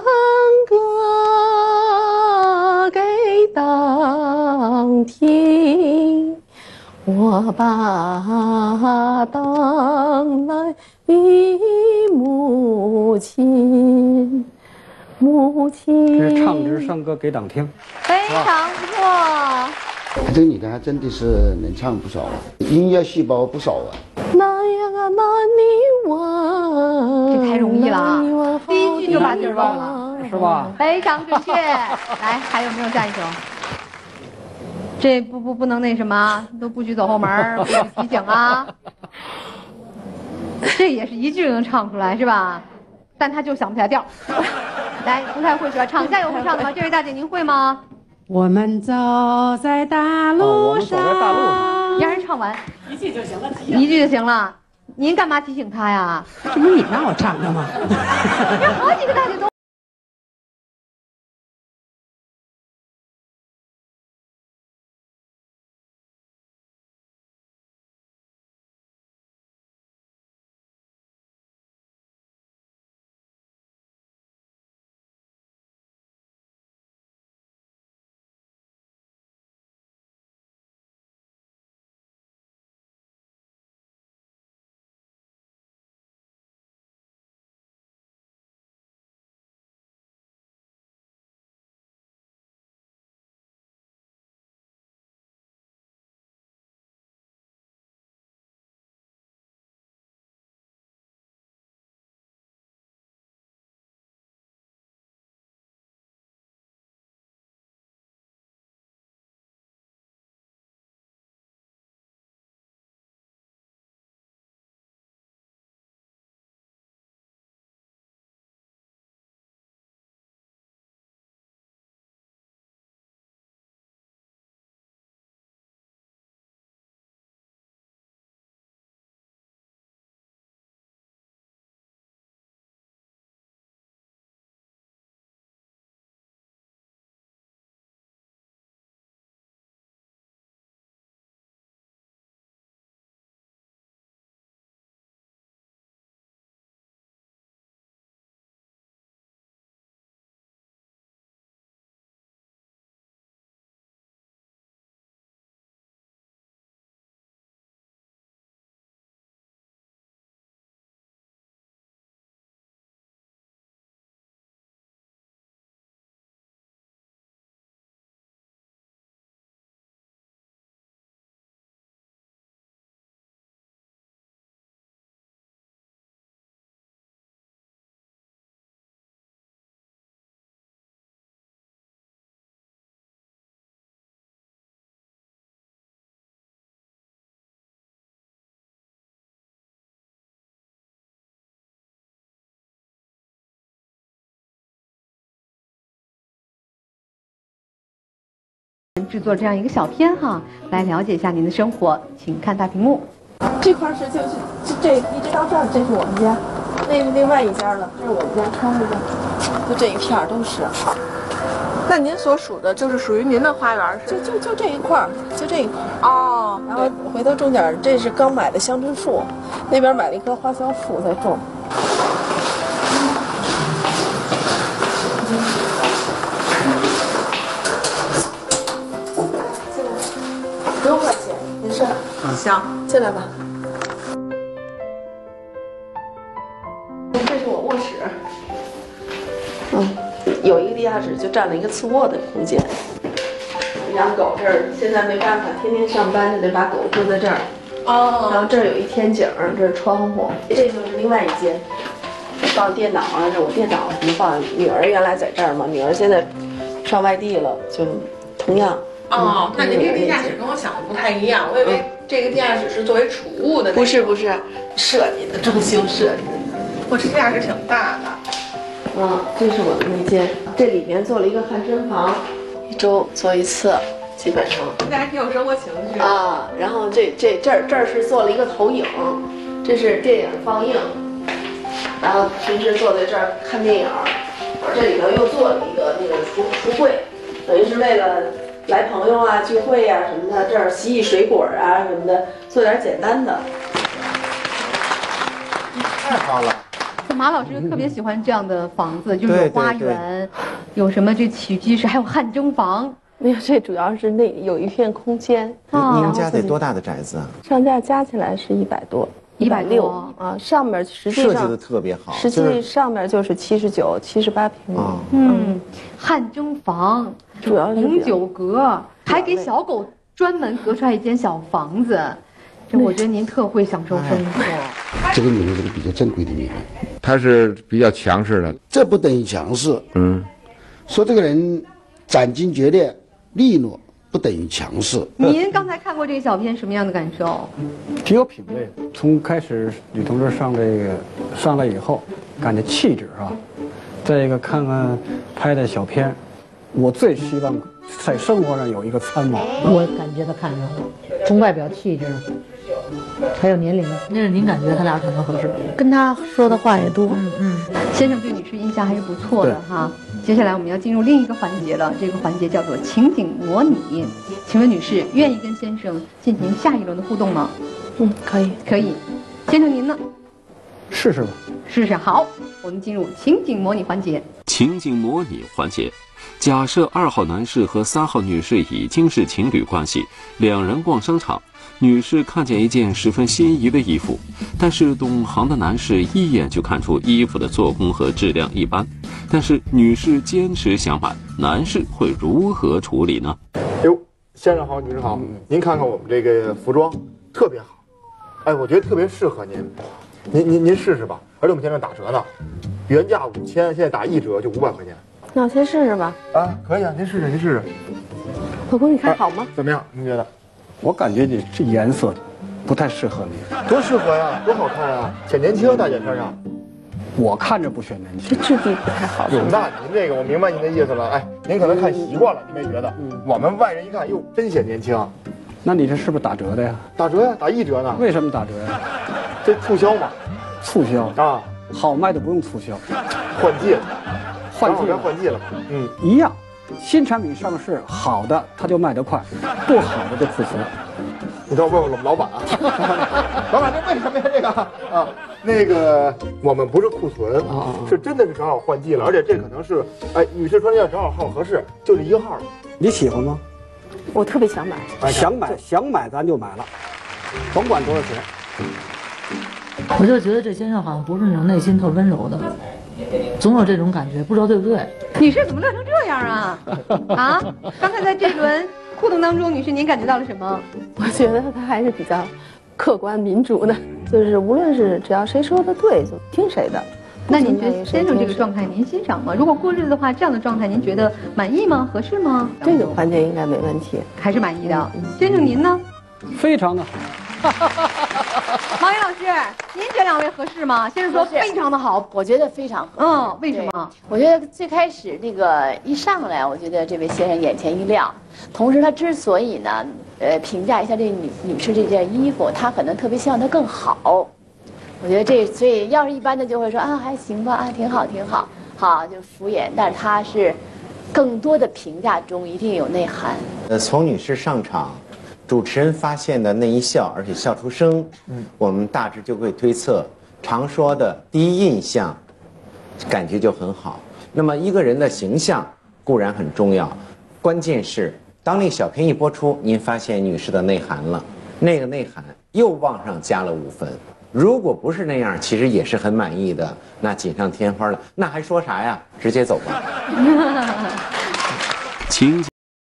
歌给党听，我把党来比母亲，母亲。 这是唱支山歌给党听， 非常不错。 这个女的还真的是能唱不少啊，音乐细胞不少啊。 南呀南泥湾， 这太容易了啊！第一句就把底儿忘了， 是吧？ 非常准确。来，还有没有下一首？这不不不能那什么，都不许走后门，不许提醒啊！这也是一句就能唱出来是吧？但他就想不起来调。来，不太会是吧？场下有会唱的吗？这位大姐您会吗？ 我们走在大路上。 哦、我们走在大路上。 你让人唱完， 一句就行了。 一句就行了。您干嘛提醒他呀？ 这不是你让我唱的吗？ 这好几个大姐都。 制作这样一个小片哈，来了解一下您的生活，请看大屏幕。 这块是就是这这一直到这儿，这是我们家，那是另外一家了，这是我们家窗户的，就这一片儿都是。那您所属的就是属于您的花园是？就就就这一块儿，就这一块儿。哦，然后回头种点，这是刚买的香椿树，那边买了一棵花椒树在种。不用花钱，没事。行，进来吧。这是我卧室。嗯。有一个地下室，就占了一个次卧的空间。养狗这儿现在没办法，天天上班就得把狗搁在这儿。哦。然后这儿有一天井，这是窗户，这就是另外一间，放电脑啊，这我电脑什么放。女儿原来在这儿嘛，女儿现在上外地了，就同样。 哦，那您这个地下室跟我想的不太一样，我以为这个地下室是作为储物的。 不是不是，设计的，装修设计的。 我这地下室挺大的。 嗯，这是我的那间，这里面做了一个汗蒸房，一周做一次，基本上。 这还挺有生活情趣啊。然后这这这儿这儿是做了一个投影，这是电影放映，然后平时坐在这儿看电影，这里头又做了一个那个橱橱柜，等于是为了来朋友啊、聚会啊什么的，这儿洗洗水果啊什么的，做点简单的。 太好了。 马老师特别喜欢这样的房子，就是有花园，有什么这起居室，还有汗蒸房。 没有，这主要是那有一片空间。 您们家得多大的宅子啊？ 上架加起来是一百多，一百六啊。上面实际上设计的特别好， 实际上面就是七十九、七十八平米。 嗯，汗蒸房， 主要是红酒阁，还给小狗专门隔出来一间小房子。这我觉得您特会享受生活。 这个女人是个比较珍贵的女人， 她是比较强势的， 这不等于强势。 嗯， 说这个人斩钉截铁、利落，不等于强势。 您刚才看过这个小片，什么样的感受？ 挺有品位。从开始女同志上这个上来以后，感觉气质啊。再一个看看拍的小片，我最希望在生活上有一个参谋。 我感觉他看上了，从外表气质。还有年龄， 那是您感觉他俩可能合适， 跟他说的话也多。 嗯嗯，先生对女士印象还是不错的哈。接下来我们要进入另一个环节了，这个环节叫做情景模拟。请问女士愿意跟先生进行下一轮的互动吗？ 嗯，可以， 可以。先生您呢？ 试试吧。 试试好，我们进入情景模拟环节。 情景模拟环节。假设二号男士和三号女士已经是情侣关系，两人逛商场，女士看见一件十分心仪的衣服，但是懂行的男士一眼就看出衣服的做工和质量一般，但是女士坚持想买，男士会如何处理呢？ 哟，先生好，女士好，您看看我们这个服装特别好，哎，我觉得特别适合您，您您您试试吧，而且我们现在打折呢，原价五千，现在打一折就五百块钱。 那我先试试吧。 啊，可以啊，您试试，您试试。 老公，你看好吗？ 啊、怎么样？您觉得？ 我感觉你这颜色不太适合你。 多适合呀，多好看呀，显年轻，大姐身上。 我看着不显年轻。 这质地不太好。 那您这个我明白您的意思了。哎，您可能看习惯了，您没觉得？嗯。我们外人一看，哟，真显年轻。 那你这是不是打折的呀？ 打折呀，打一折呢。 为什么打折呀？ 这促销嘛。 促销啊， 好卖的不用促销。 换季了。 换季该换季了， 嗯，一样，新产品上市，好的它就卖得快，不好的就库存。 你等我问问我们老板啊，老板这为什么呀？这个啊，那个我们不是库存啊，是真的是正好换季了，而且这可能是哎女士穿这正好号合适，就这一号。 你喜欢吗？ 我特别想买， 想买想买咱就买了，甭管多少钱。 我就觉得这先生好像不是那种内心特温柔的。总有这种感觉，不知道对不对？ 女士怎么乐成这样啊？啊！刚才在这轮互动当中，女士您感觉到了什么？ 我觉得他还是比较客观民主的，就是无论是只要谁说的对，就听谁的。 那您觉得先生这个状态您欣赏吗？如果过日子的话，这样的状态您觉得满意吗？合适吗？ 这个环节应该没问题， 还是满意的。先生您呢？ 非常的好。 王云老师，您觉得两位合适吗？先生说非常的好， 我觉得非常合适。 嗯，为什么？ 我觉得最开始那个一上来，我觉得这位先生眼前一亮，同时他之所以呢，呃，评价一下这女女士这件衣服，他可能特别希望她更好。我觉得这，所以要是一般的就会说啊还行吧，啊挺好挺好，好就敷衍。但是他是更多的评价中一定有内涵。 呃，从女士上场。主持人发现的那一笑，而且笑出声，嗯，我们大致就会推测，常说的第一印象，感觉就很好。那么一个人的形象固然很重要，关键是当那小片一播出，您发现女士的内涵了，那个内涵又往上加了五分。如果不是那样，其实也是很满意的，那锦上添花了，那还说啥呀？直接走吧。 请。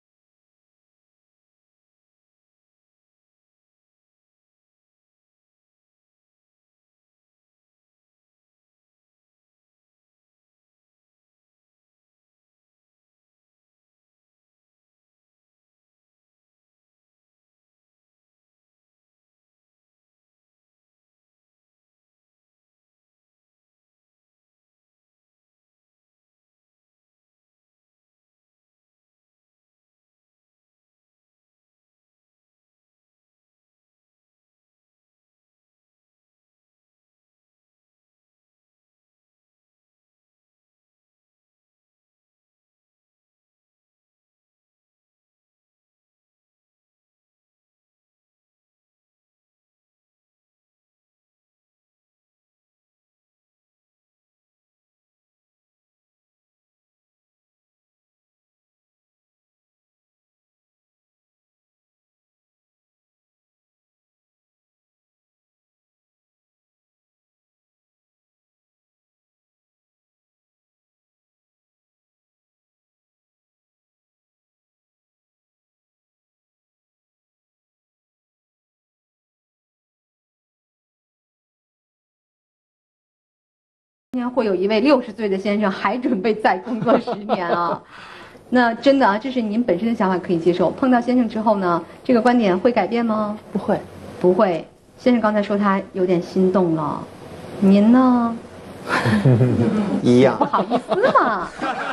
今天会有一位六十岁的先生还准备再工作十年啊，那真的啊，这是您本身的想法可以接受。碰到先生之后呢，这个观点会改变吗？ 不会， 不会。先生刚才说他有点心动了，您呢？ 一样。 不好意思嘛。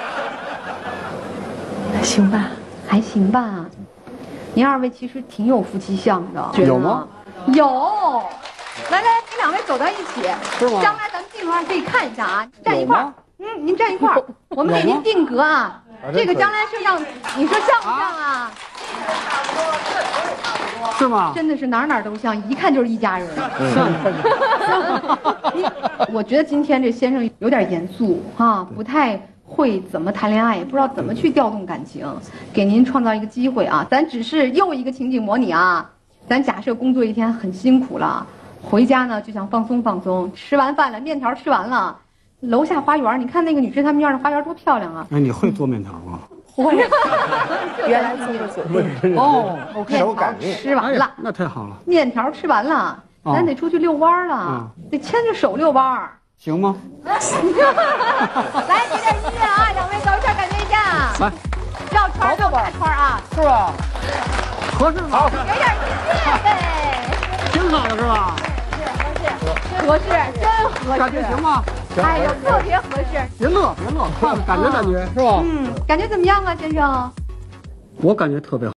还行吧， 还行吧。您二位其实挺有夫妻相的， 有吗？ 有。来来，你两位走到一起， 是吗？ 将来咱们镜头上可以看一下啊，站一块儿。嗯，您站一块儿，我们给您定格啊。这个将来是让你说像不像啊？ 是吗？ 真的是哪儿哪儿都像，一看就是一家人。 像。 我觉得今天这先生有点严肃哈，不太会怎么谈恋爱，也不知道怎么去调动感情，给您创造一个机会啊。咱只是又一个情景模拟啊。咱假设工作一天很辛苦了。回家呢就想放松放松，吃完饭了，面条吃完了，楼下花园，你看那个女士他们院的花园多漂亮啊！ 哎，你会做面条吗？ 会， 原来做过做。 哦， 手擀面吃完了， 那太好了。 面条吃完了，咱得出去遛弯了，得牵着手遛弯， 行吗？ 来，给点音乐啊，两位走一下，感觉一下。 来， 绕圈绕大圈啊， 是吧？合适吗？ 给点音乐呗。 挺好的是吧？ 是合适，真合适。 感觉行吗？ 哎呦，特别合适。 别乐，别乐，看感觉感觉是吧？ 嗯，感觉怎么样啊，先生？ 我感觉特别好。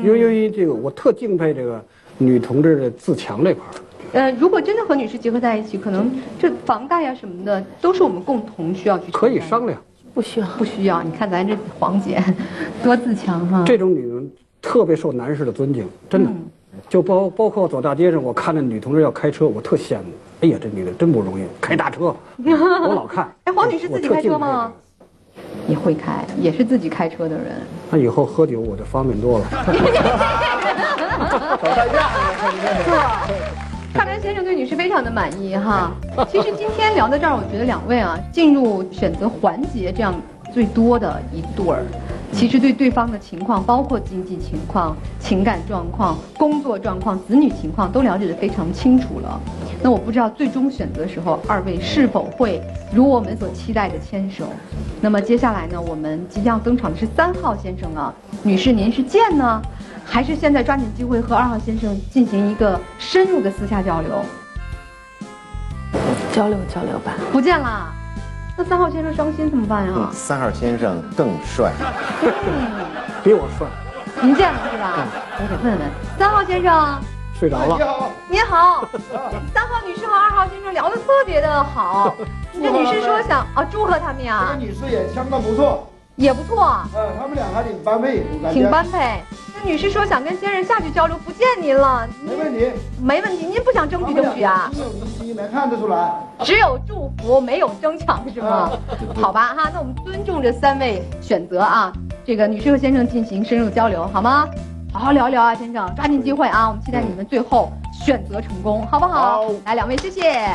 因为因为这个我特敬佩这个女同志的自强这块儿。 呃，如果真的和女士结合在一起，可能这房贷呀、什么的，都是我们共同需要去可以商量。 不需要，不需要。你看咱这黄姐多自强哈！ 这种女人特别受男士的尊敬，真的。嗯、就包包括走大街上，我看着女同志要开车，我特羡慕。哎呀，这女的真不容易，开大车，我老看。 哎，黄女士自己开车吗？也会开，也是自己开车的人。 那以后喝酒我就方便多了。 吵代驾是吧？看来先生对女士非常的满意哈。其实今天聊到这儿，我觉得两位啊，进入选择环节这样最多的一对儿，其实对对方的情况，包括经济情况、情感状况、工作状况、子女情况，都了解得非常清楚了。那我不知道最终选择时候，二位是否会如我们所期待的牵手？那么接下来呢，我们即将登场的是三号先生啊，女士您是见呢？还是现在抓紧机会和二号先生进行一个深入的私下交流？ 交流交流吧。 不见啦，那三号先生伤心怎么办呀？ 嗯、三号先生更帅， 嗯、 比我帅。 您见了是吧？嗯、我得问问三号先生。 睡着了。 你好， 你好。三号女士和二号先生聊得特别的好。这女士说想啊，祝贺他们呀。 这个女士也相当不错。 也不错。 嗯，他们俩还挺般配，我感觉。 挺般配。那女士说想跟先生下去交流，不见您了。 没问题。 没问题，您不想争取争取啊？ 心有灵犀，能看得出来。 只有祝福，没有争抢，是吗？好吧，哈，那我们尊重这三位选择啊，这个女士和先生进行深入交流，好吗？好好聊一聊啊，先生，抓紧机会啊，我们期待你们最后选择成功，好不好？好，来，两位，谢谢。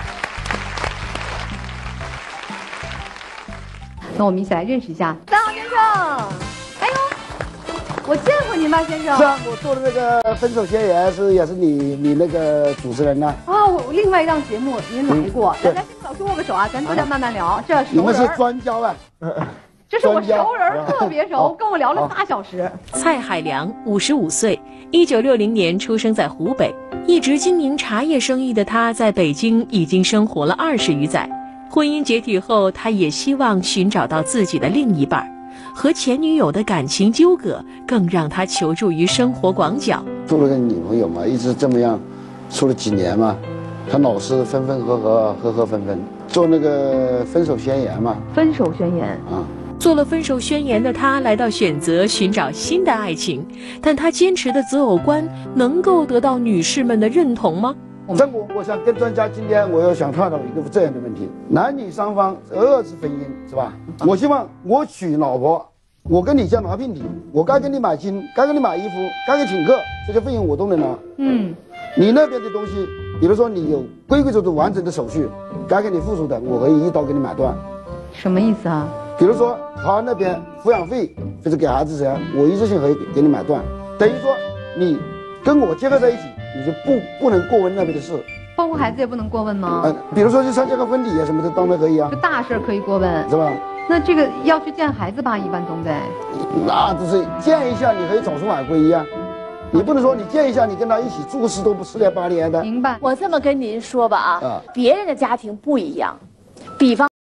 那我们一起来认识一下三号先生。哎呦，我见过您吧，先生？ 是啊，我做的那个《分手宣言》是也是你你那个主持人呢。 啊，我另外一档节目您来过。来，来，先跟老师握个手啊，咱坐下慢慢聊。这熟人。 你们是专家啊。 这是我熟人，特别熟，跟我聊了仨小时。 蔡海良，五十五岁，一九六零年出生在湖北，一直经营茶叶生意的他，在北京已经生活了二十余载。婚姻解体后，他也希望寻找到自己的另一半，和前女友的感情纠葛，更让他求助于生活广角。 处了个女朋友嘛，一直这么样，处了几年嘛，他老是分分合合，合合分分，做那个分手宣言嘛。 分手宣言啊。 做了分手宣言的他，来到选择寻找新的爱情，但他坚持的择偶观能够得到女士们的认同吗？ 这我我想跟专家今天我要想探讨一个这样的问题：男女双方二次婚姻是吧？我希望我娶老婆，我跟你家拿聘礼，我该给你买金，该给你买衣服，该给请客，这些费用我都能拿。 嗯， 你那边的东西，比如说你有规规矩矩完整的手续，该给你付出的，我可以一刀给你买断。 什么意思啊？ 比如说他那边抚养费就是给孩子钱，我一次性可以给你买断，等于说你跟我结合在一起，你就不不能过问那边的事， 包括孩子也不能过问吗？ 呃，比如说去参加个婚礼啊什么的，当然可以啊。 这大事可以过问是吧？ 那这个要去见孩子吧，一般总得。 那就是见一下，你可以早出晚归呀。你不能说你见一下，你跟他一起住十多不十年八年的。 明白。 我这么跟您说吧啊， 啊别人的家庭不一样，比方。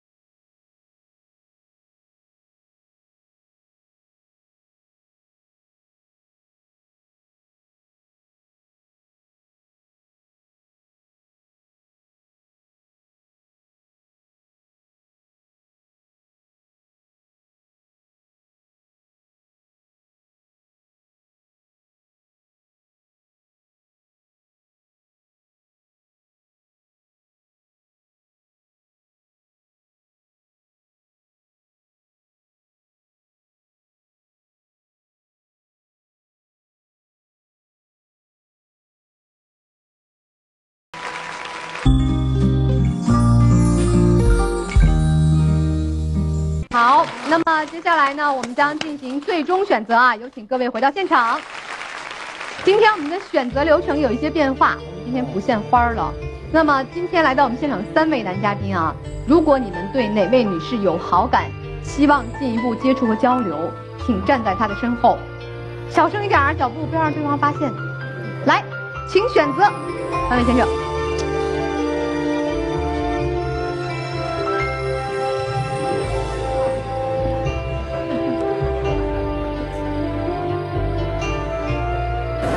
好，那么接下来呢，我们将进行最终选择啊，有请各位回到现场。今天我们的选择流程有一些变化，我们今天不献花了。那么今天来到我们现场的三位男嘉宾啊，如果你们对哪位女士有好感，希望进一步接触和交流，请站在她的身后，小声一点儿，脚步不要让对方发现。来，请选择，三位先生。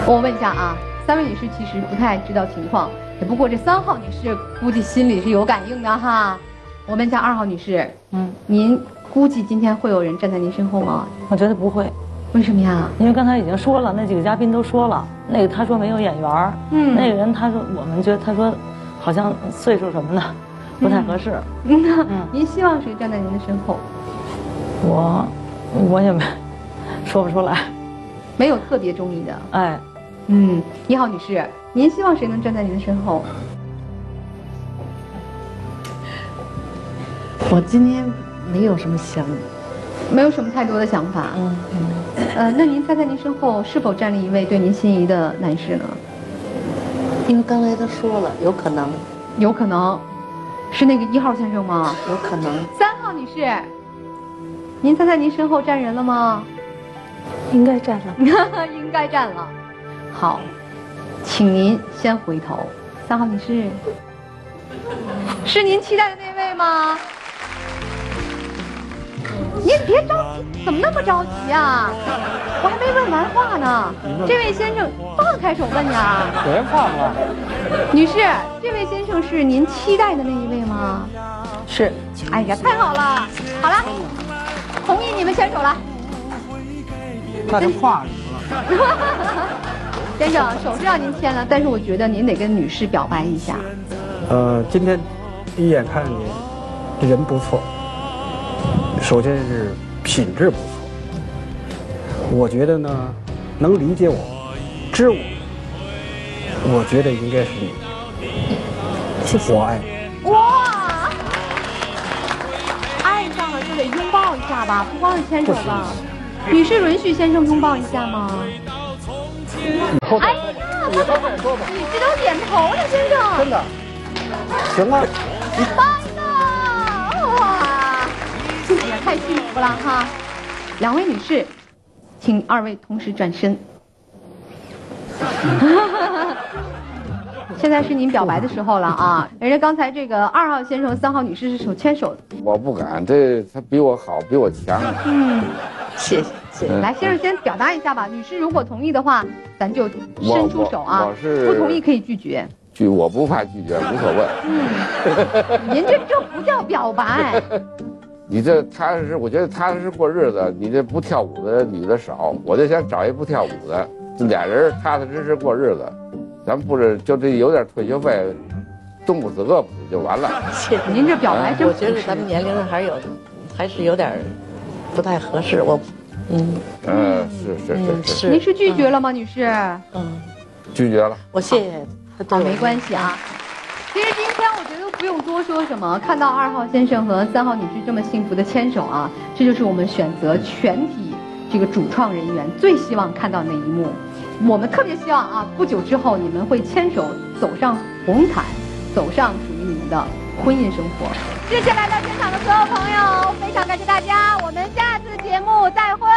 我问一下啊，三位女士其实不太知道情况，也不过这三号女士估计心里是有感应的哈。我问一下二号女士，嗯，您估计今天会有人站在您身后吗？ 我觉得不会。 为什么呀？ 因为刚才已经说了，那几个嘉宾都说了，那个他说没有眼缘，嗯，那个人他说我们觉得他说好像岁数什么的不太合适。 嗯，那您希望谁站在您的身后？ 我我也没说不出来， 没有特别中意的。 哎， 嗯，一号女士，您希望谁能站在您的身后？ 我今天没有什么想， 没有什么太多的想法。嗯嗯。呃，那您猜猜您身后是否站了一位对您心仪的男士呢？ 因为刚才他说了，有可能， 有可能，是那个一号先生吗？ 有可能。 三号女士，您猜猜您身后站人了吗？ 应该站了， 应该站了。好，请您先回头。三号女士，是您期待的那位吗？您别着急，怎么那么着急啊？我还没问完话呢。这位先生，放开手问呀。 别放了。 女士，这位先生是您期待的那一位吗？ 是。 哎呀，太好了！好了，同意你们牵手了。 那就画什么了？先生，手是让您牵了，但是我觉得您得跟女士表白一下。 呃，今天第一眼看你，人不错。首先是品质不错，我觉得呢，能理解我，知我，我觉得应该是你。 谢谢。 我爱你。 哇！爱上了就得拥抱一下吧，不光是牵手吧。女士允许先生拥抱一下吗？哎呀， 以后再说吧。 女士都点头了，先生。 真的。行啊。 哎呀，太幸福了哈！两位女士，请二位同时转身。现在是您表白的时候了啊！人家刚才这个二号先生和三号女士是手牵手的。 我不敢，这他比我好，比我强。 嗯， 谢谢谢谢。 来，先生先表达一下吧。女士如果同意的话，咱就伸出手啊。 我我是不同意可以拒绝。 拒我不怕拒绝，无所谓。 嗯，您这这不叫表白。 你这踏实，我觉得踏实过日子。你这不跳舞的女的少，我就想找一不跳舞的，这俩人踏踏实实过日子。咱不是就这有点退休费，冻不死饿不死就完了。 谢谢您这表白真， 我觉得咱们年龄上还是有，还是有点不太合适。我，嗯， 嗯，是是是是。 您是拒绝了吗，女士？ 嗯， 拒绝了。 我谢谢。 好，没关系啊。其实今天我觉得不用多说什么，看到二号先生和三号女士这么幸福的牵手啊，这就是我们选择全体这个主创人员最希望看到的那一幕。我们特别希望啊，不久之后你们会牵手走上红毯，走上属于你们的婚姻生活。谢谢来到现场的所有朋友，非常感谢大家，我们下次节目再会。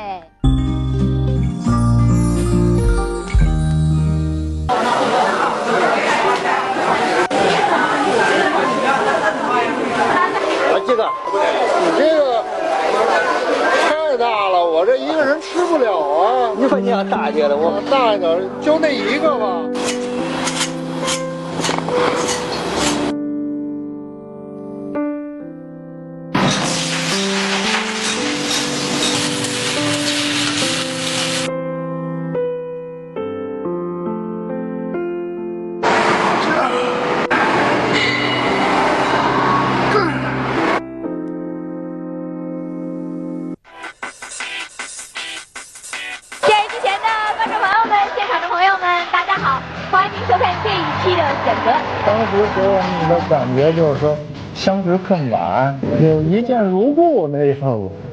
这个，你这个太大了，我这一个人吃不了啊！ 你说你要大些的，我大一点，就那一个吧。 当时给我们的感觉就是说，相识恨晚，有一见如故那种。